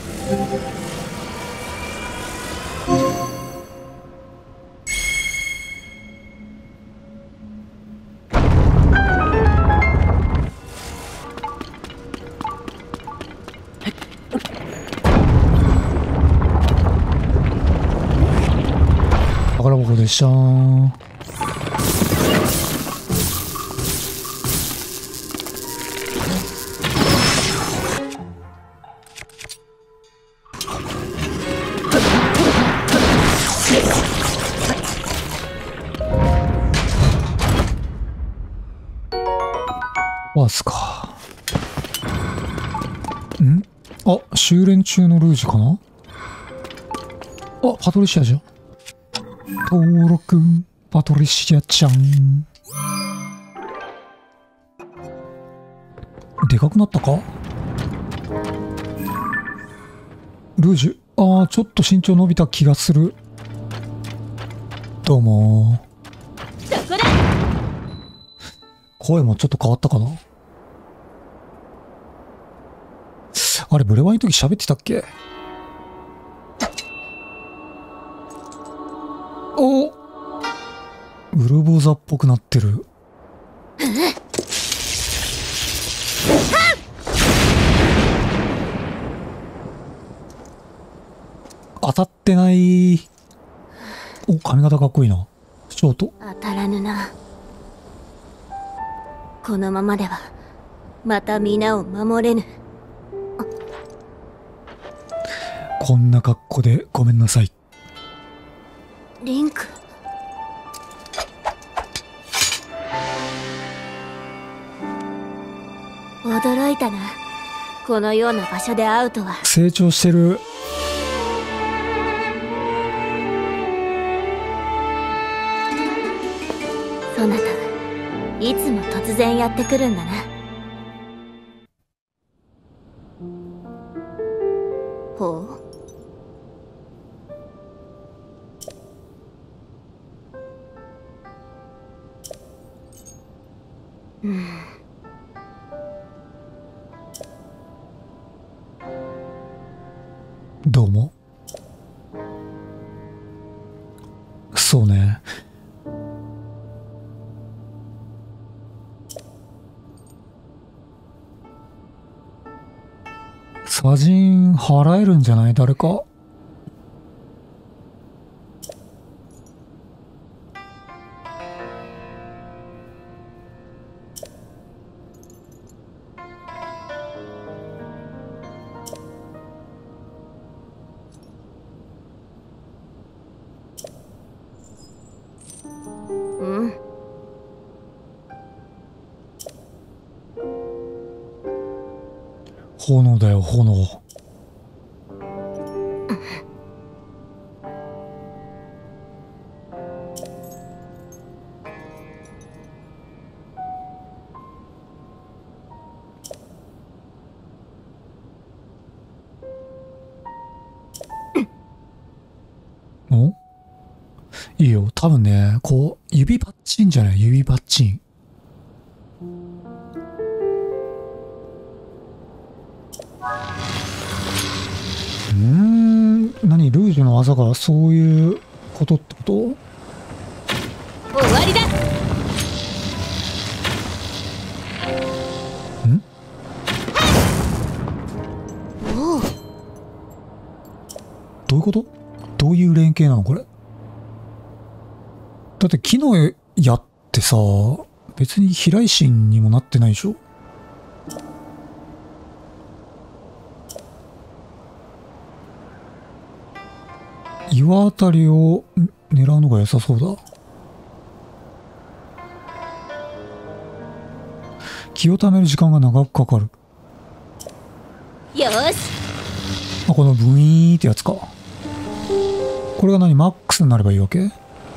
宝箱でしたー。バースか。ん？あ、修練中のルージュかな。あ、パトリシアじゃん。登録、パトリシアちゃん。でかくなったか？ルージュ、あー、ちょっと身長伸びた気がする。どうもー。 そこだ。 声もちょっと変わったかな。あれ、ブレワイの時喋ってたっけ？お、ウルボザっぽくなってる。当たってない。お、髪型かっこいいな。ショート。 当たらぬな。このままではまた皆を守れぬ。 こんな格好でごめんなさい。 リンク。驚いたな。このような場所で会うとは。 成長してる。 そなたいつも突然やってくるんだな。ほう。 どうも。そうね。砂人払えるんじゃない？誰か。 うん。 炎だよ、炎。お？いいよ。多分ね、こう、指パッチンじゃない？指パッチン。何？ルージュの技がそういうことってこと？ 終わりだ。 ん？ おお。 どういうこと？どういう連携なのこれ？だって昨日やってさ、別に飛来神にもなってないでしょ？ 岩あたりを狙うのが良さそうだ。気をためる時間が長くかかる。 よし。 あ、このブイーンってやつか。これが何？マックスになればいいわけ？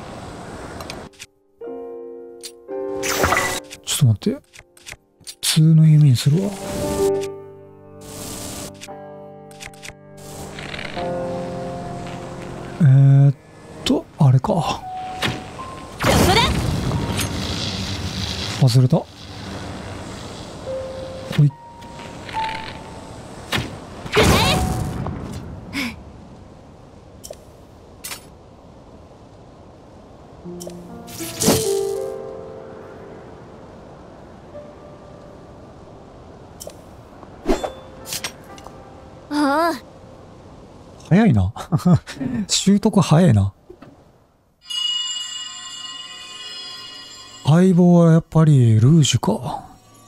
ちょっと待って。普通の弓にするわ。あれか。外れた。ほい。 ああ、 早いな。習得早いな。相棒はやっぱりルージュか。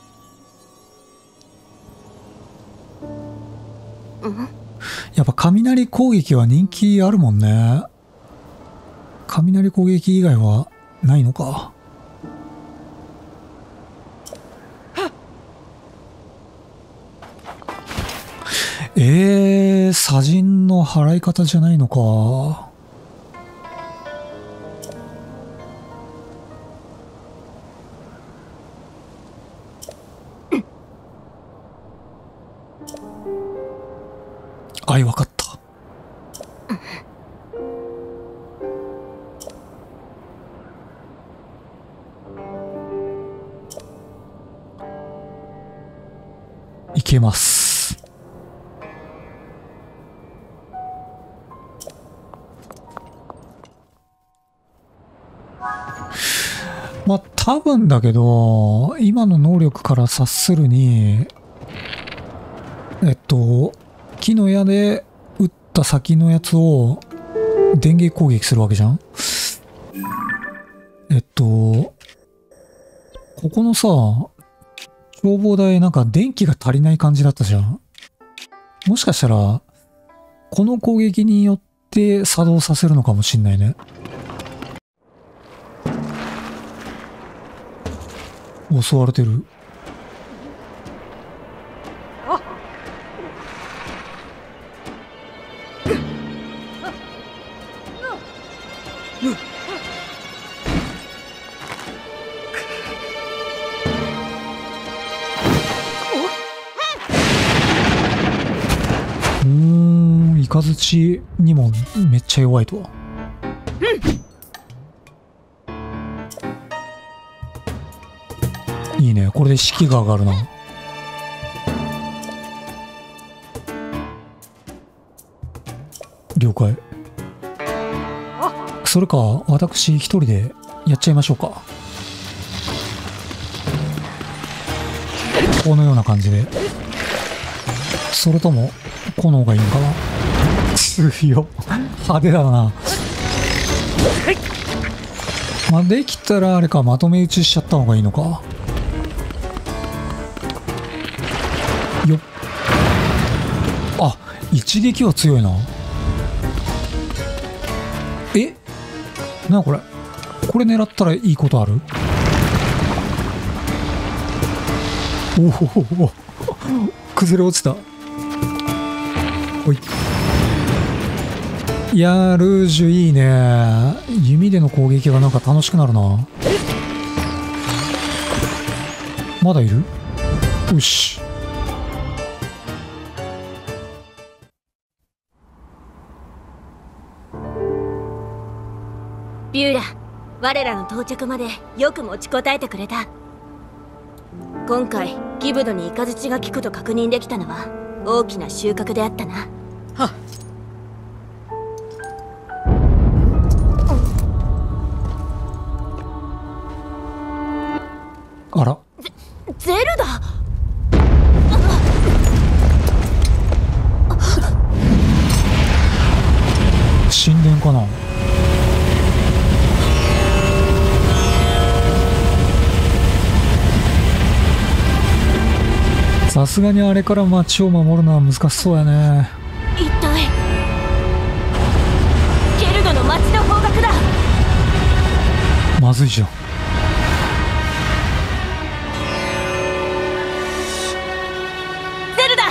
やっぱ雷攻撃は人気あるもんね。雷攻撃以外はないのか。砂塵の払い方じゃないのか。わかった。いけます。まあ多分だけど、今の能力から察するに、木の矢で撃った先のやつを電撃攻撃するわけじゃん。ここのさ、消防台なんか電気が足りない感じだったじゃん。もしかしたら、この攻撃によって作動させるのかもしんないね。襲われてる。イカズチにもめっちゃ弱いとは。いいね、これで士気が上がるな。了解。それか私一人でやっちゃいましょうか。このような感じで。それともこの方がいいのかな。強っ。派手だな。まあできたらあれか、まとめ撃ちしちゃった方がいいのか。よっ。あ、一撃は強いな。え、なこれ。これ狙ったらいいことある？おお、崩れ落ちた。ほい。いやー、ルージュいいね。弓での攻撃がなんか楽しくなるな。まだいる？よし。 ビューラ、我らの到着までよく持ちこたえてくれた。今回ギブドにイカズチが効くと確認できたのは大きな収穫であったな。 はっ。 あら、 ゼルダ。 神殿かな。さすがにあれから街を守るのは難しそうやね。 一体ゲまずいじゃん。 ゼルダ。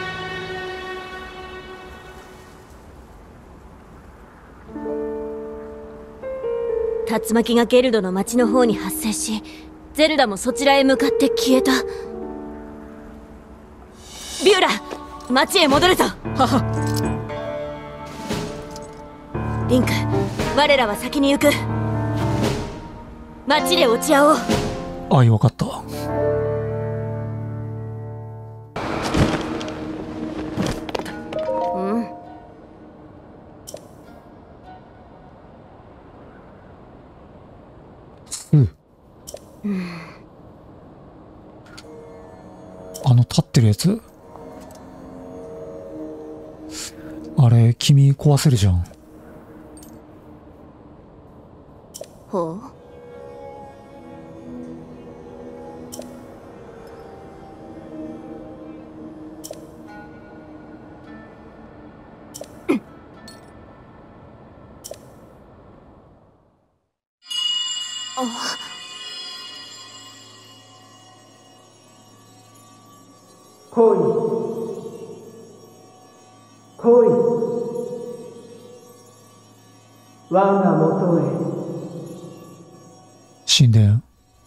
竜巻がゲルドの町の方に発生し、ゼルダもそちらへ向かって消えた。ビューラ、町へ戻るぞ。はは。リンク、我らは先に行く。町で落ち合おう。 あい、わかった。立ってるやつ、あれ君壊せるじゃん。 ほう。 来い来い、我が元へ。 神殿。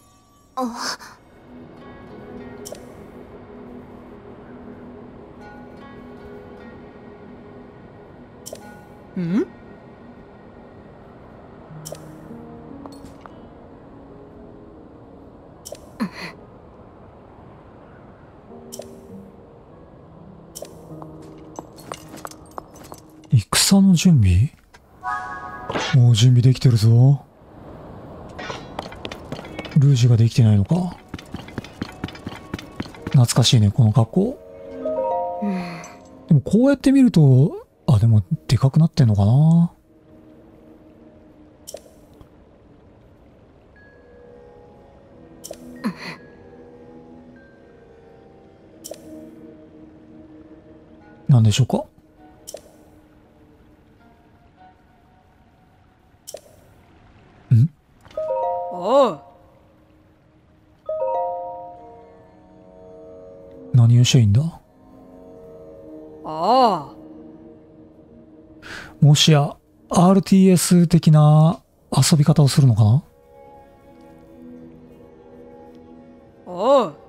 ん？ 戦の準備？もう準備できてるぞ。ルージュができてないのか。懐かしいね、この格好。でもこうやって見ると、あ、でもでかくなってんのかな。なんでしょうか。 おう。 何をしゃいいんだ。 ああ。 もしや RTS 的な遊び方をするのかな。 おう。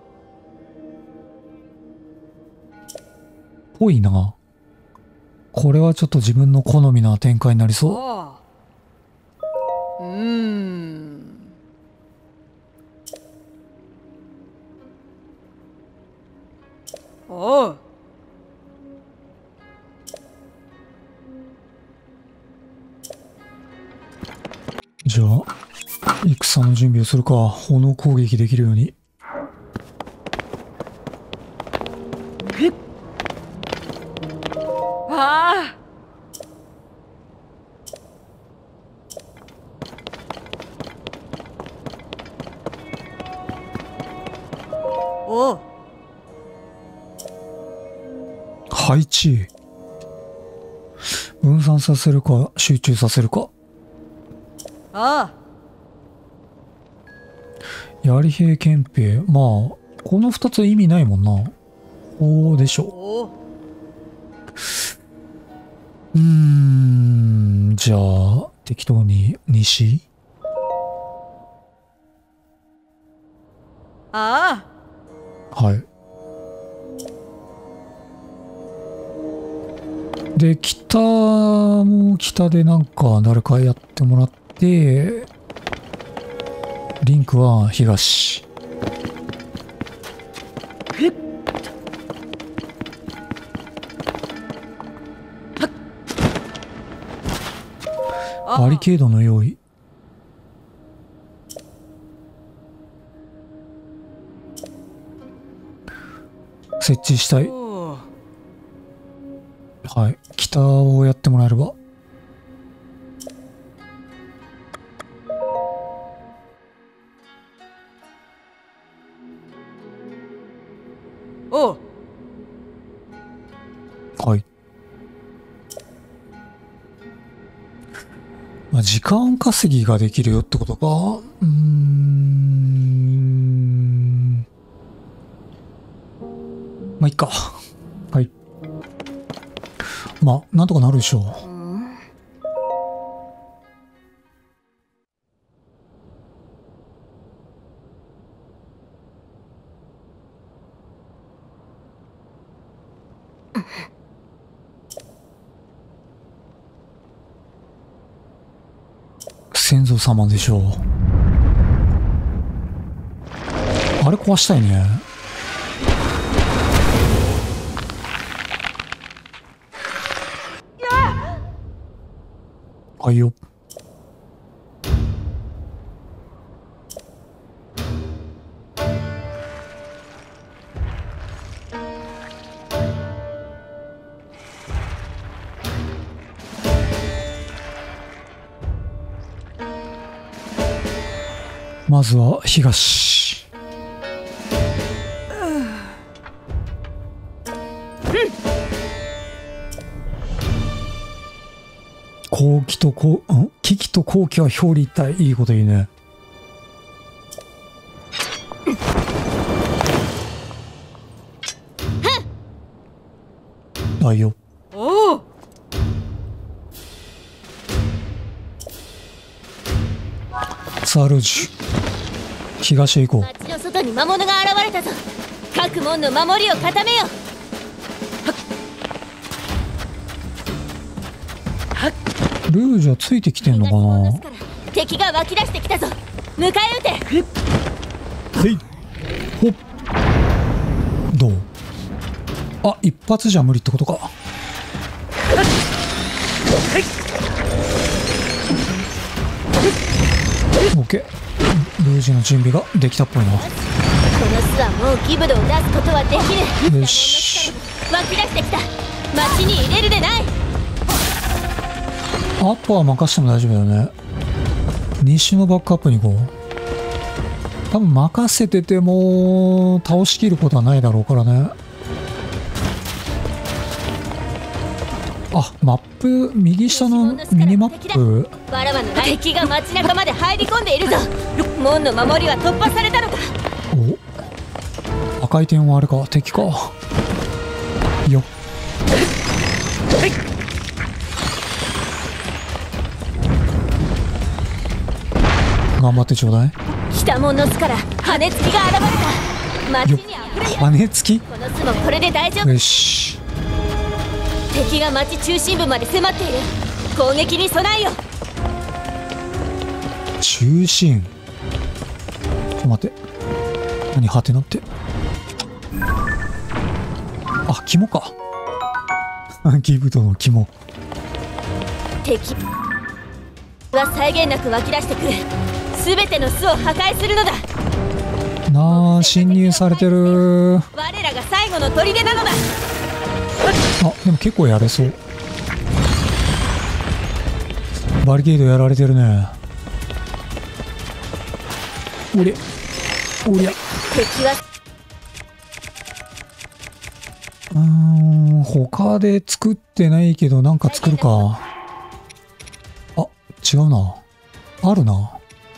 ぽいな。これはちょっと自分の好みな展開になりそう。 ああ。おう。 じゃあ戦の準備をするか。炎攻撃できるように。 ああ。おう。 配置。分散させるか集中させるか。 ああ。 槍兵憲兵。まあこの2つ意味ないもんな。おーでしょ。 おう。 じゃあ適当に西。 ああ。 はい。で北も北でなんか誰かやってもらって、リンクは東。バリケードの用意。設置したい。はい、北をやってもらえれば。 おう。 はい。 まあ、時間稼ぎができるよってことか。まあ、いっか。はい。まあ、なんとかなるでしょう。先祖様でしょう。あれ壊したいね。はいよ。まずは東。後期と危機と後期は表裏一体。いいこと言うね。あいよ。 おお。 さあルージュ、東へ行こう。 町の外に魔物が現れたぞ。各門の守りを固めよ。 ルージュはついてきてんのかな。 敵が湧き出してきたぞ。迎え撃て。 へいほっ。どう。あ、一発じゃ無理ってことか。オッケー。ルージュの準備ができたっぽいな。 この巣はもうギブドを出すことはできる。 よし。 湧き出してきた。町に入れるでない。 あとは任しても大丈夫だよね。西のバックアップに行こう。多分任せてても倒しきることはないだろうからね。あ、マップ右下のミニマップ。 わらわの敵が街中まで入り込んでいるぞ。門の守りは突破されたのか。 お、赤い点はあれか、敵かよっ。頑張ってちょうだい。 北門の巣から羽根つきが現れた。街に溢れる。 羽根つき。 この巣もこれで大丈夫。 よし。 敵が町中心部まで迫っている。攻撃に備えよ。 中心。ちょっと待って。何はてなって。あ、肝か。ギブドの肝。 敵は際限なく湧き出してくる。すべての巣を破壊するのだ。 なあ、侵入されてる。 我らが最後の砦なのだ。 あ、でも結構やれそう。バリケードやられてるね。おりゃおりゃ。 敵は他で作ってないけどなんか作るか。あ、違うな。あるな。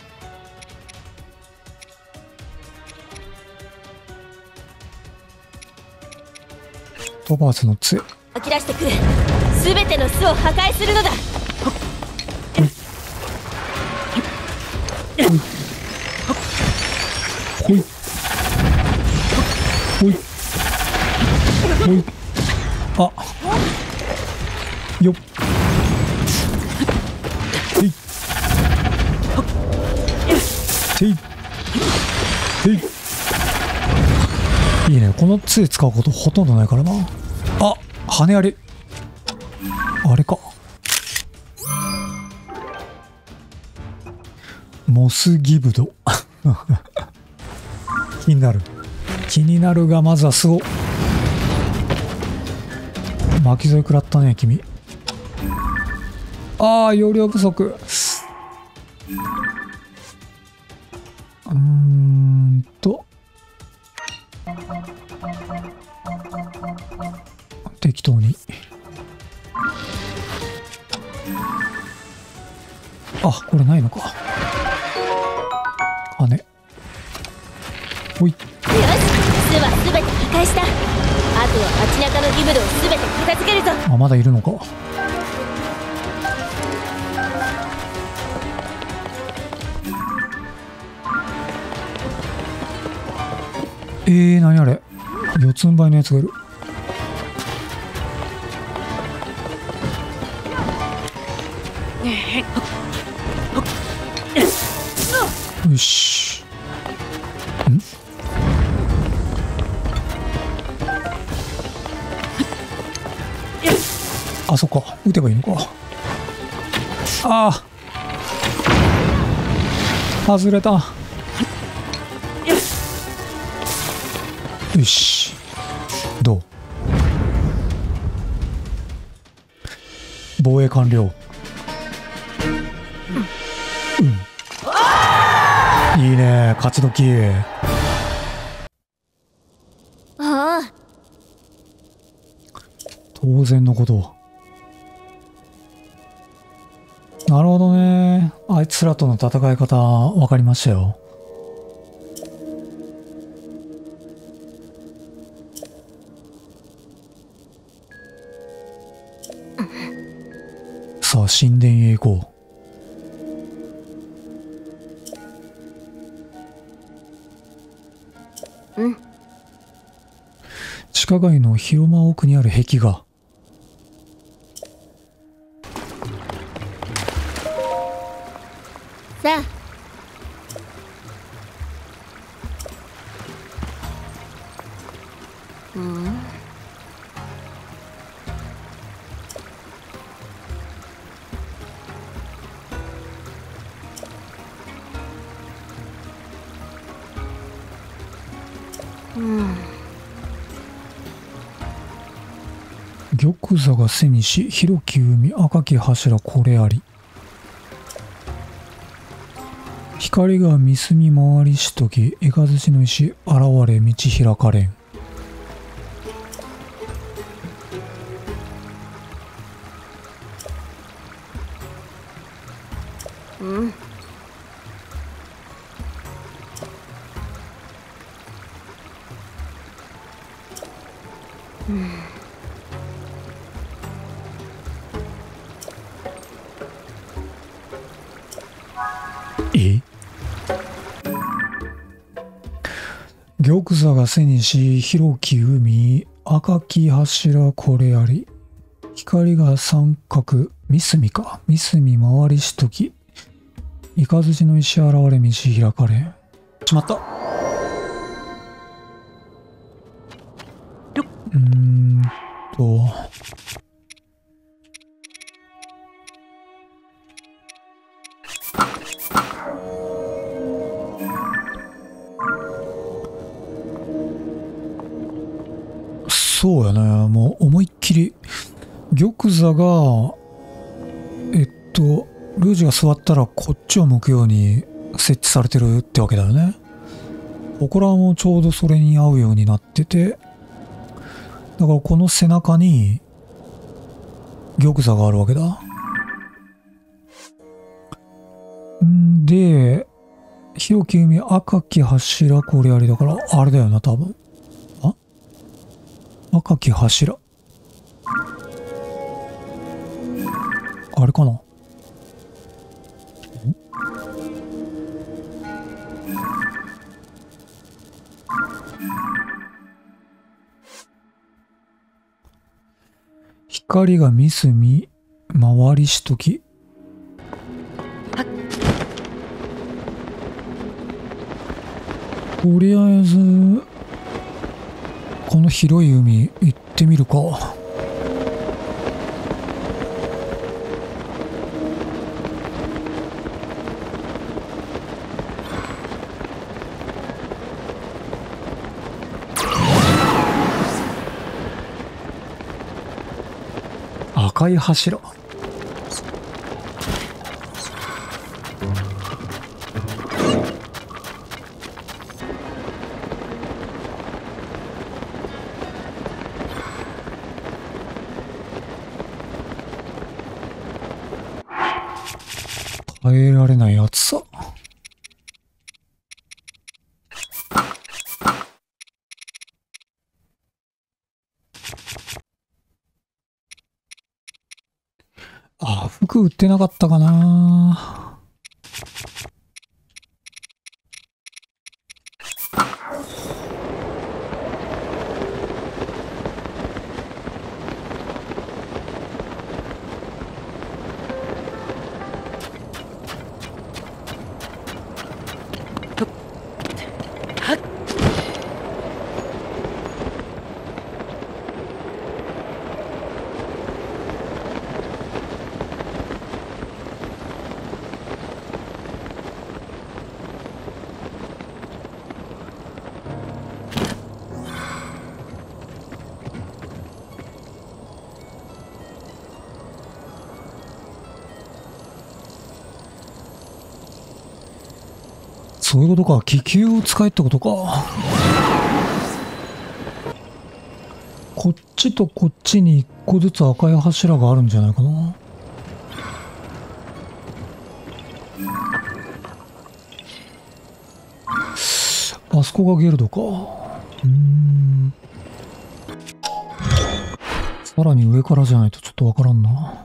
トバースの杖。 湧き出してくる。すべての巣を破壊するのだ。 ほいほいほい。あ、よっ。ていていてい。いいね。この杖使うことほとんどないからな。あ、羽あれ。あれか。モスギブド。気になる。気になるが、まずはすご。巻き添え食らったね、君。ああ、容量不足。適当に。 あ、これないのか。羽。ほい。 よし、巣は全て破壊した。あとは街中のギブドを全て片付けるぞ。 あ、まだいるのか。何あれ。四つん這いのやつがいる。よし。あ、そっか。撃てばいいのか。ああ。外れた。よし。どう？防衛完了。いいね、勝ち時。 ああ、 当然のこと。なるほどね。あいつらとの戦い方分かりましたよ。さあ、神殿へ行こう。地下街の広間奥にある壁画。 さあ、 玉座が背にし、広き海、赤き柱、これあり。光が三隅回りしとき、いかずちの石、現れ道開かれん。玉座が背にし、広き海、赤き柱これあり。光が三角、三隅か。三隅回りしとき。いかずちの石現れ道開かれん。しまった。そうやね。もう思いっきり玉座がルージュが座ったらこっちを向くように設置されてるってわけだよね。祠もちょうどそれに合うようになってて、だからこの背中に玉座があるわけだ。んで、広き海赤き柱これありだから、あれだよな、多分。赤き柱。あれかな。光が三隅回りしとき。とりあえずこの広い海行ってみるか。赤い柱。 耐えられない暑さ。あ、服売ってなかったかな。そういうことか。気球を使えってことか。こっちとこっちに一個ずつ赤い柱があるんじゃないかな。あそこがゲルドか。さらに上からじゃないとちょっとわからんな。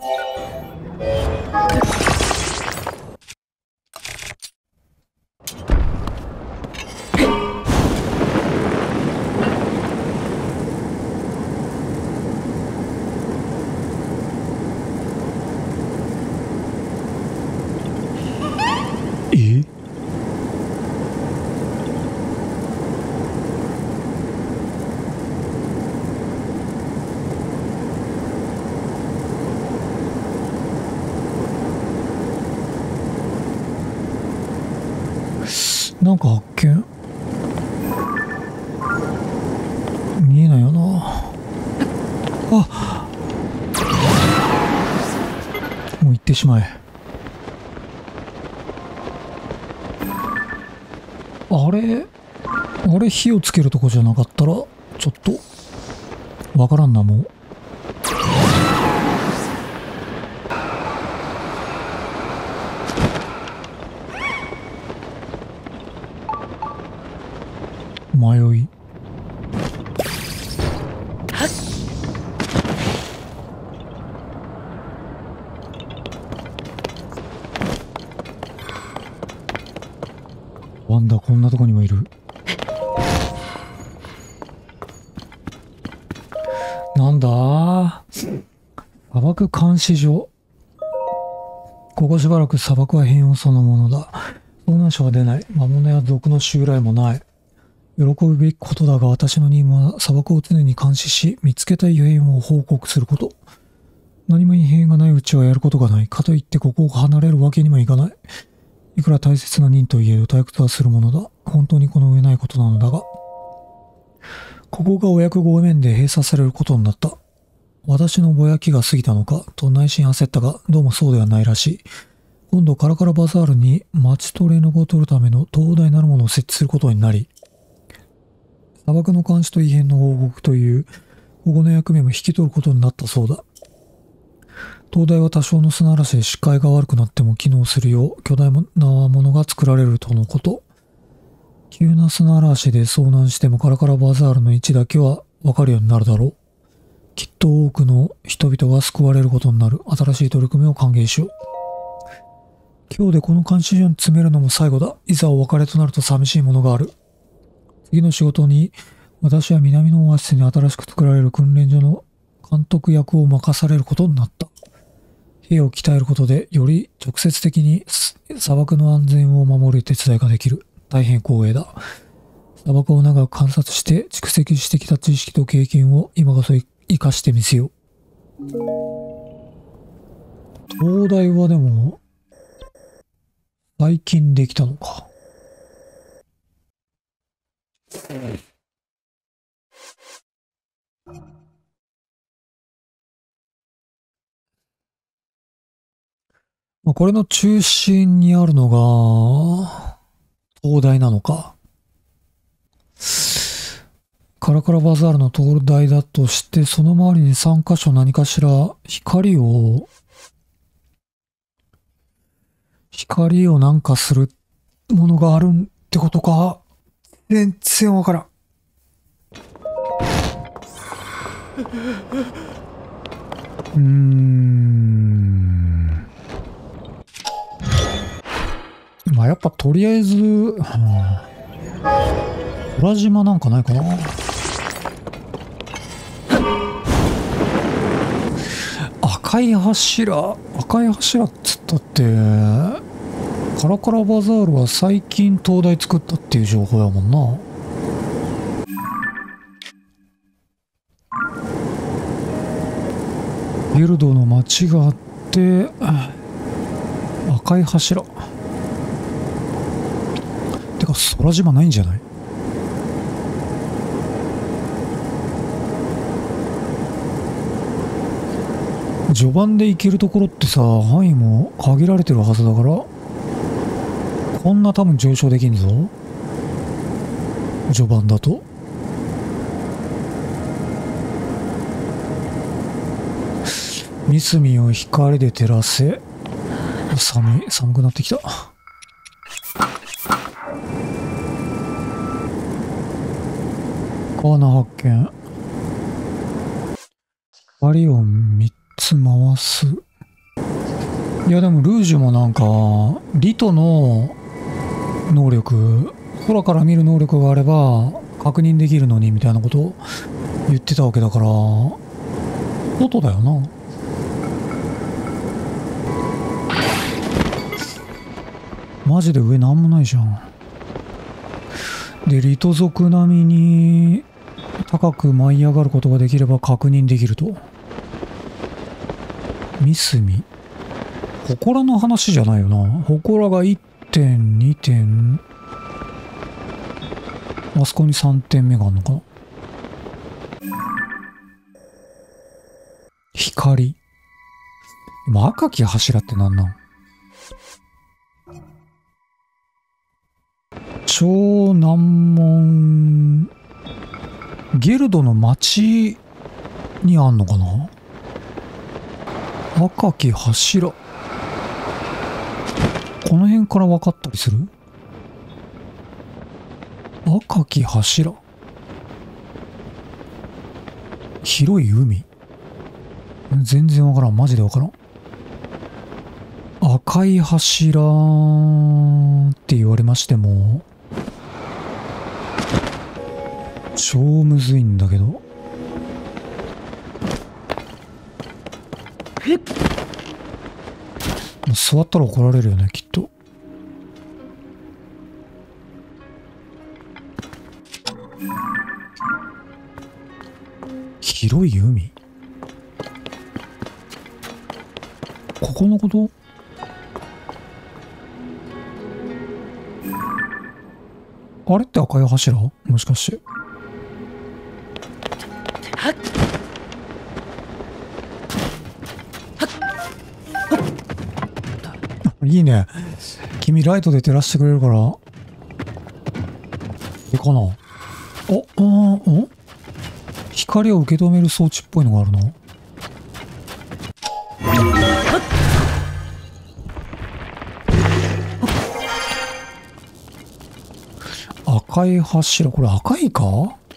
なんか発見。見えないよな。あ、もう行ってしまえ。あれ火をつけるとこじゃなかったらちょっとわからんな。もう迷い。ワンダ、こんなとこにもいる。なんだ？砂漠監視所。ここしばらく砂漠は平穏そのものだ。遭難者は出ない。魔物や毒の襲来もない。喜ぶべきことだが、私の任務は砂漠を常に監視し、見つけた異変を報告すること。何も異変がないうちはやることがない。かといってここを離れるわけにもいかない。いくら大切な任といえど退屈はするものだ。本当にこの上ないことなのだが。ここがお役御免で閉鎖されることになった。私のぼやきが過ぎたのか、と内心焦ったが、どうもそうではないらしい。今度カラカラバザールに町トレノを取るための灯台なるものを設置することになり、砂漠の監視と異変の報告という保護の役目も引き取ることになったそうだ。灯台は多少の砂嵐で視界が悪くなっても機能するよう巨大なものが作られるとのこと。急な砂嵐で遭難してもカラカラバザールの位置だけはわかるようになるだろう。きっと多くの人々が救われることになる。新しい取り組みを歓迎しよう。今日でこの監視所に詰めるのも最後だ。いざお別れとなると寂しいものがある。次の仕事に私は南のオアシスに新しく作られる訓練所の監督役を任されることになった。兵を鍛えることでより直接的に砂漠の安全を守る手伝いができる。大変光栄だ。砂漠を長く観察して蓄積してきた知識と経験を今こそ生かしてみせよう。灯台はでも最近できたのか。これの中心にあるのが灯台なのか。カラカラバザールの灯台だとして、その周りに3カ所何かしら光を光をなんかするものがあるってことか。全然わからん。まあやっぱとりあえず、空島なんかないかな。赤い柱っつったって、カラカラバザールは最近灯台作ったっていう情報やもんな。ゲルドの街があって、赤い柱。てか空島ないんじゃない？序盤で行けるところってさ、範囲も限られてるはずだから、こんな多分上昇できんぞ。序盤だと。三隅を光で照らせ。寒くなってきた。カーナ発見。光を3つ回す。いやでもルージュもなんかリトの能力、空から見る能力があれば確認できるのにみたいなことを言ってたわけだから、外だよな。マジで上なんもないじゃん。でリト族並みに高く舞い上がることができれば確認できると。三隅。祠の話じゃないよな。祠が1点、2点。あそこに3点目があるのかな。光。今赤き柱って何なん？超難問。ゲルドの町にあんのかな。赤き柱。この辺から分かったりする？赤き柱。広い海。全然分からん。マジで分からん。赤い柱って言われましても超むずいんだけど。座ったら怒られるよね、きっと。広い海。ここのこと？あれって赤い柱？もしかして。いいね。君ライトで照らしてくれるから。いいかな。光を受け止める装置っぽいのがあるの。赤い柱。これ赤いか？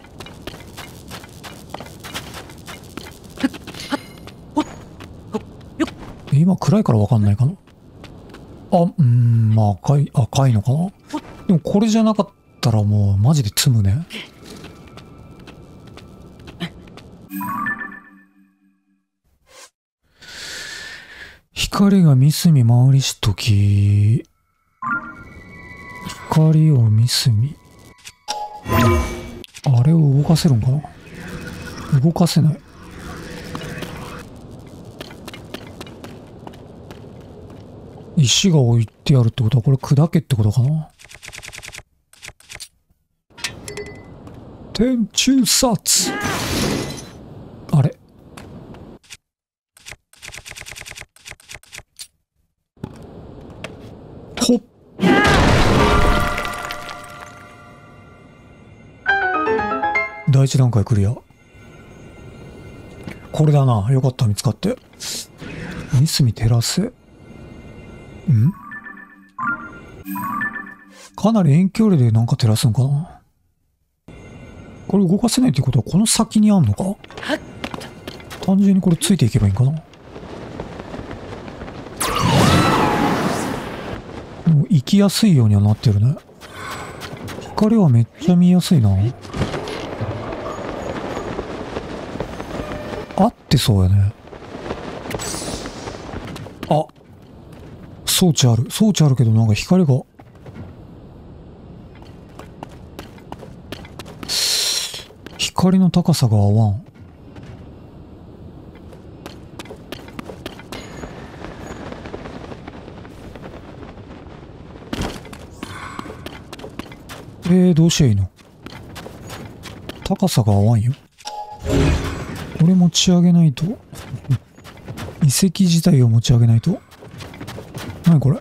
今暗いから分かんないかな。まあ赤いのかな。でもこれじゃなかったらもうマジで積むね。光が三隅回りしとき、光を三隅。あれを動かせるんかな。動かせない。石が置いてあるってことはこれ砕けってことかな。天中殺。あれ、ほっ。第一段階クリア。これだな。よかった、見つかって。三隅照らせ。 かなり遠距離でなんか照らすんかな。これ動かせないってことはこの先にあんのか。単純にこれついていけばいいんかな。でも行きやすいようにはなってるね。光はめっちゃ見やすいな。合ってそうやね。あ、装置ある。装置あるけどなんか光が。光の高さが合わん。どうしていいの。高さが合わんよ。これ持ち上げないと。遺跡自体を持ち上げないと。何これ。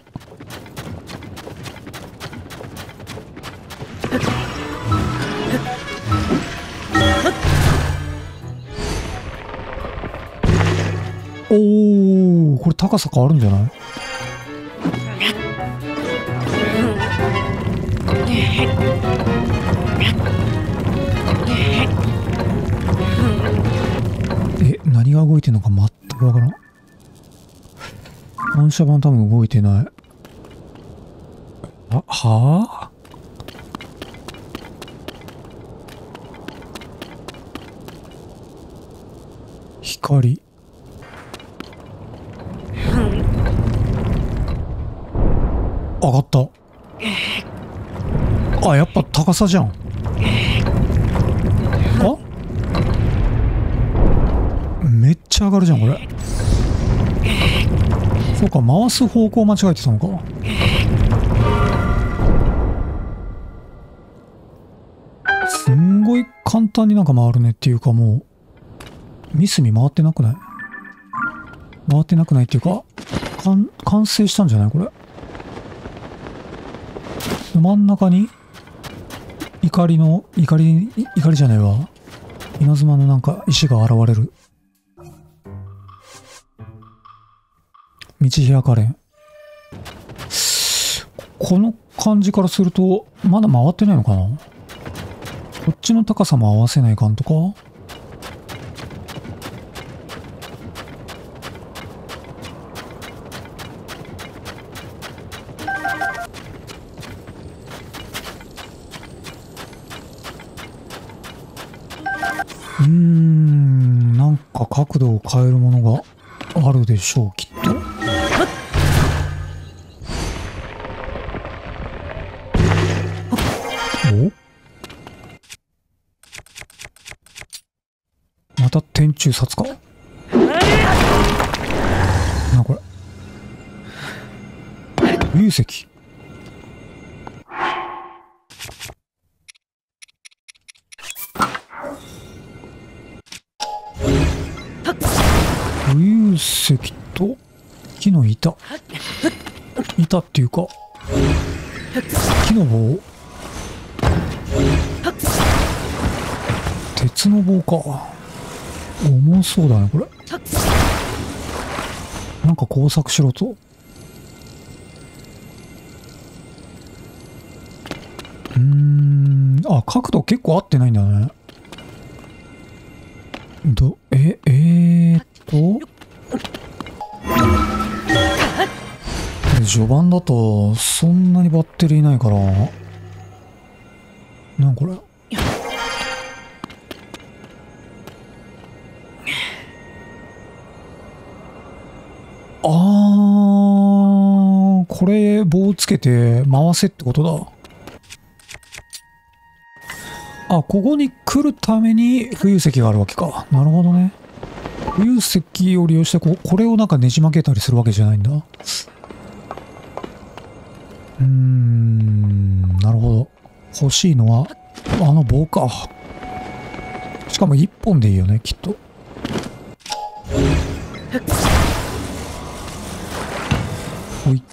おー、これ高さ変わるんじゃない。何が動いてるのか全くわからん。反射板多分動いてない。はあ、光。上がった。あ、やっぱ高さじゃん。あ、めっちゃ上がるじゃんこれ。そうか、回す方向間違えてたのか。すんごい簡単になんか回るねっていうか、もうミスに回ってなくない？回ってなくないっていうか、完成したんじゃないこれ。真ん中に怒りじゃないわ。稲妻のなんか石が現れる。道開かれん。この感じからするとまだ回ってないのかな。こっちの高さも合わせないかんとか。なんか角度を変えるものがあるでしょうきっと。お、また天中殺か。なこれ流石。流石と木の板っていうか木の棒、鉄の棒か。重そうだねこれ。なんか工作しろと。あ、角度結構合ってないんだね。序盤だとそんなにバッテリーないから、なんこれ。これ棒つけて回せってことだ。あ、ここに来るために浮遊石があるわけか。なるほどね。浮遊石を利用してこれをなんかねじ曲げたりするわけじゃないんだ。なるほど。欲しいのはあの棒か。しかも1本でいいよねきっと。ほい。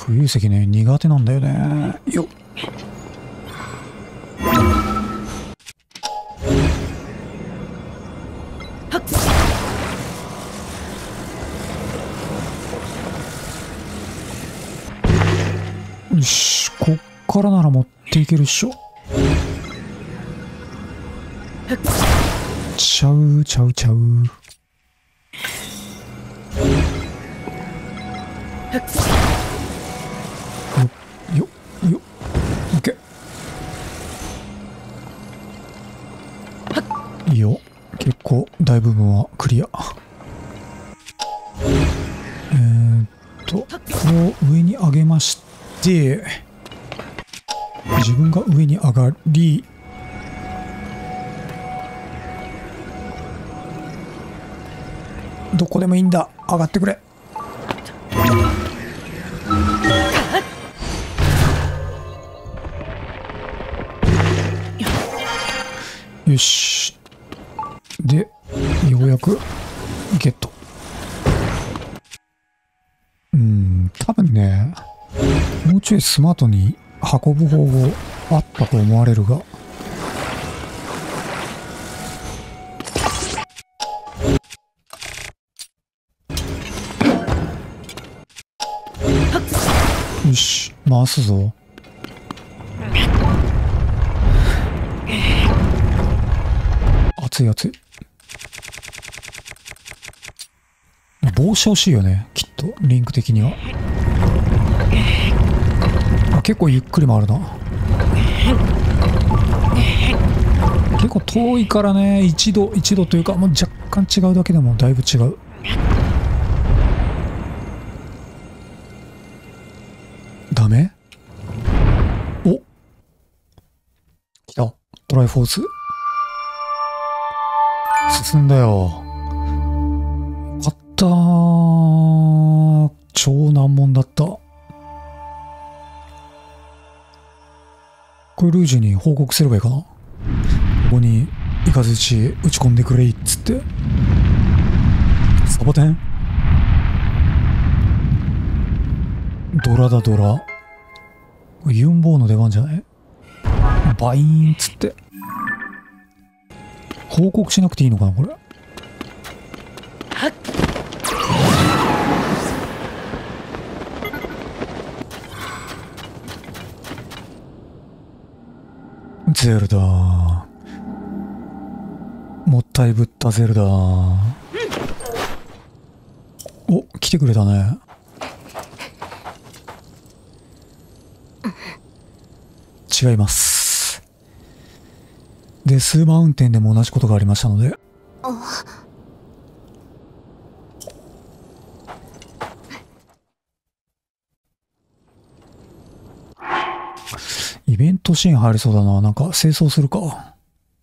浮遊石ね、苦手なんだよね。よっ。よし、こっからなら持っていけるっしょ。ちゃうちゃうちゃう。よっよっ、オッケー。いいよ、結構大部分はクリア。これを上に上げまして、自分が上に上がり、どこでもいいんだ、上がってくれ。よし。で、ようやくゲット。多分ね、もうちょいスマートに運ぶ方法あったと思われるが。よし、回すぞ。熱い熱い。帽子欲しいよね、きっとリンク的には。結構ゆっくり回るな。結構遠いからね、1度というか、もう若干違うだけでもだいぶ違う。ダメ？お、来た。トライフォース進んだよ。よかったー。超難問だった。これルージュに報告すればいいかな。ここにイカズチ打ち込んでくれいっつって。サボテン？ドラだドラ。ユンボーの出番じゃない？バイーンっつって。報告しなくていいのかなこれ。ゼルダ。もったいぶったゼルダ。お、来てくれたね。違います。デスマウンテンでも同じことがありましたので。イベントシーン入りそうだな。なんか清掃するか。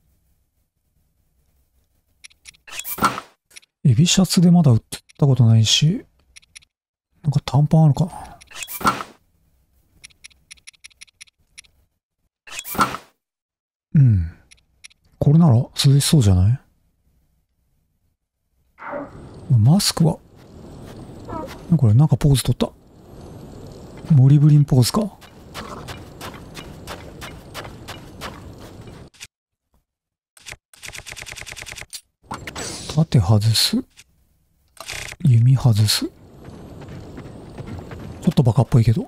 エビシャツでまだ売ったことないし、なんか短パンあるかな。うん。これなら涼しそうじゃない？マスクはこれなんかポーズ取った。モリブリンポーズか。盾外す。弓外す。ちょっとバカっぽいけど。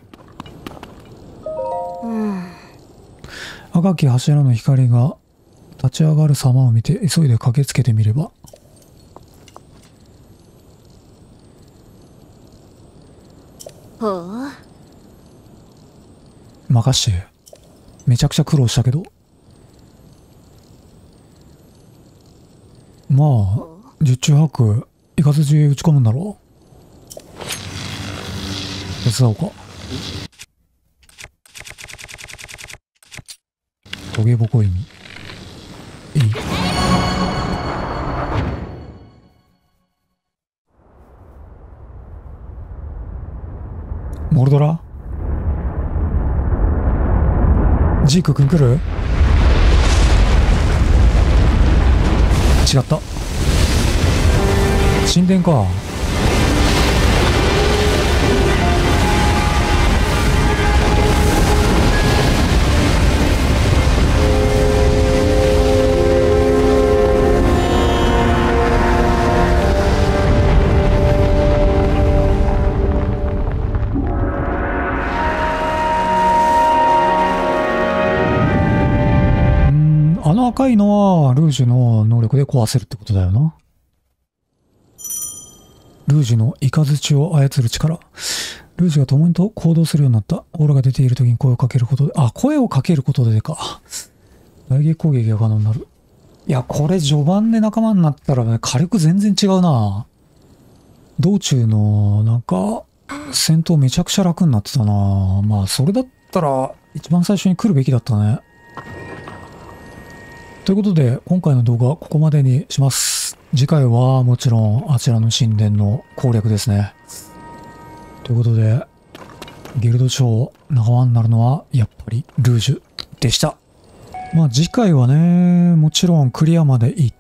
赤き柱の光が立ち上がる様を見て急いで駆けつけてみれば。 ほう。 任して。めちゃくちゃ苦労したけど。まあ、十中八九、イカズチへ打ち込むんだろう。手伝おうか。トゲボコ意味。いい。モルドラ？ジーク君来る？違った。神殿か。 高いのはルージュの能力で壊せるってことだよな。ルージュのイカズチを操る力。ルージュが共にと行動するようになった。オーラが出ている時に声をかけることで、声をかけることでか。打撃攻撃が可能になる。いや、これ序盤で仲間になったらね、火力全然違うな。道中のなんか戦闘めちゃくちゃ楽になってたな。まあそれだったら一番最初に来るべきだったね。ということで今回の動画はここまでにします。次回はもちろんあちらの神殿の攻略ですね。ということでギルド長仲間になるのはやっぱりルージュでした。まあ次回はね、もちろんクリアまで行って、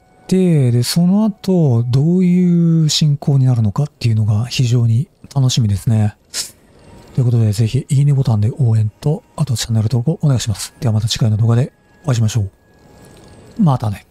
で、その後どういう進行になるのかっていうのが非常に楽しみですね。ということでぜひいいねボタンで応援と、あとチャンネル登録お願いします。ではまた次回の動画でお会いしましょう。またね。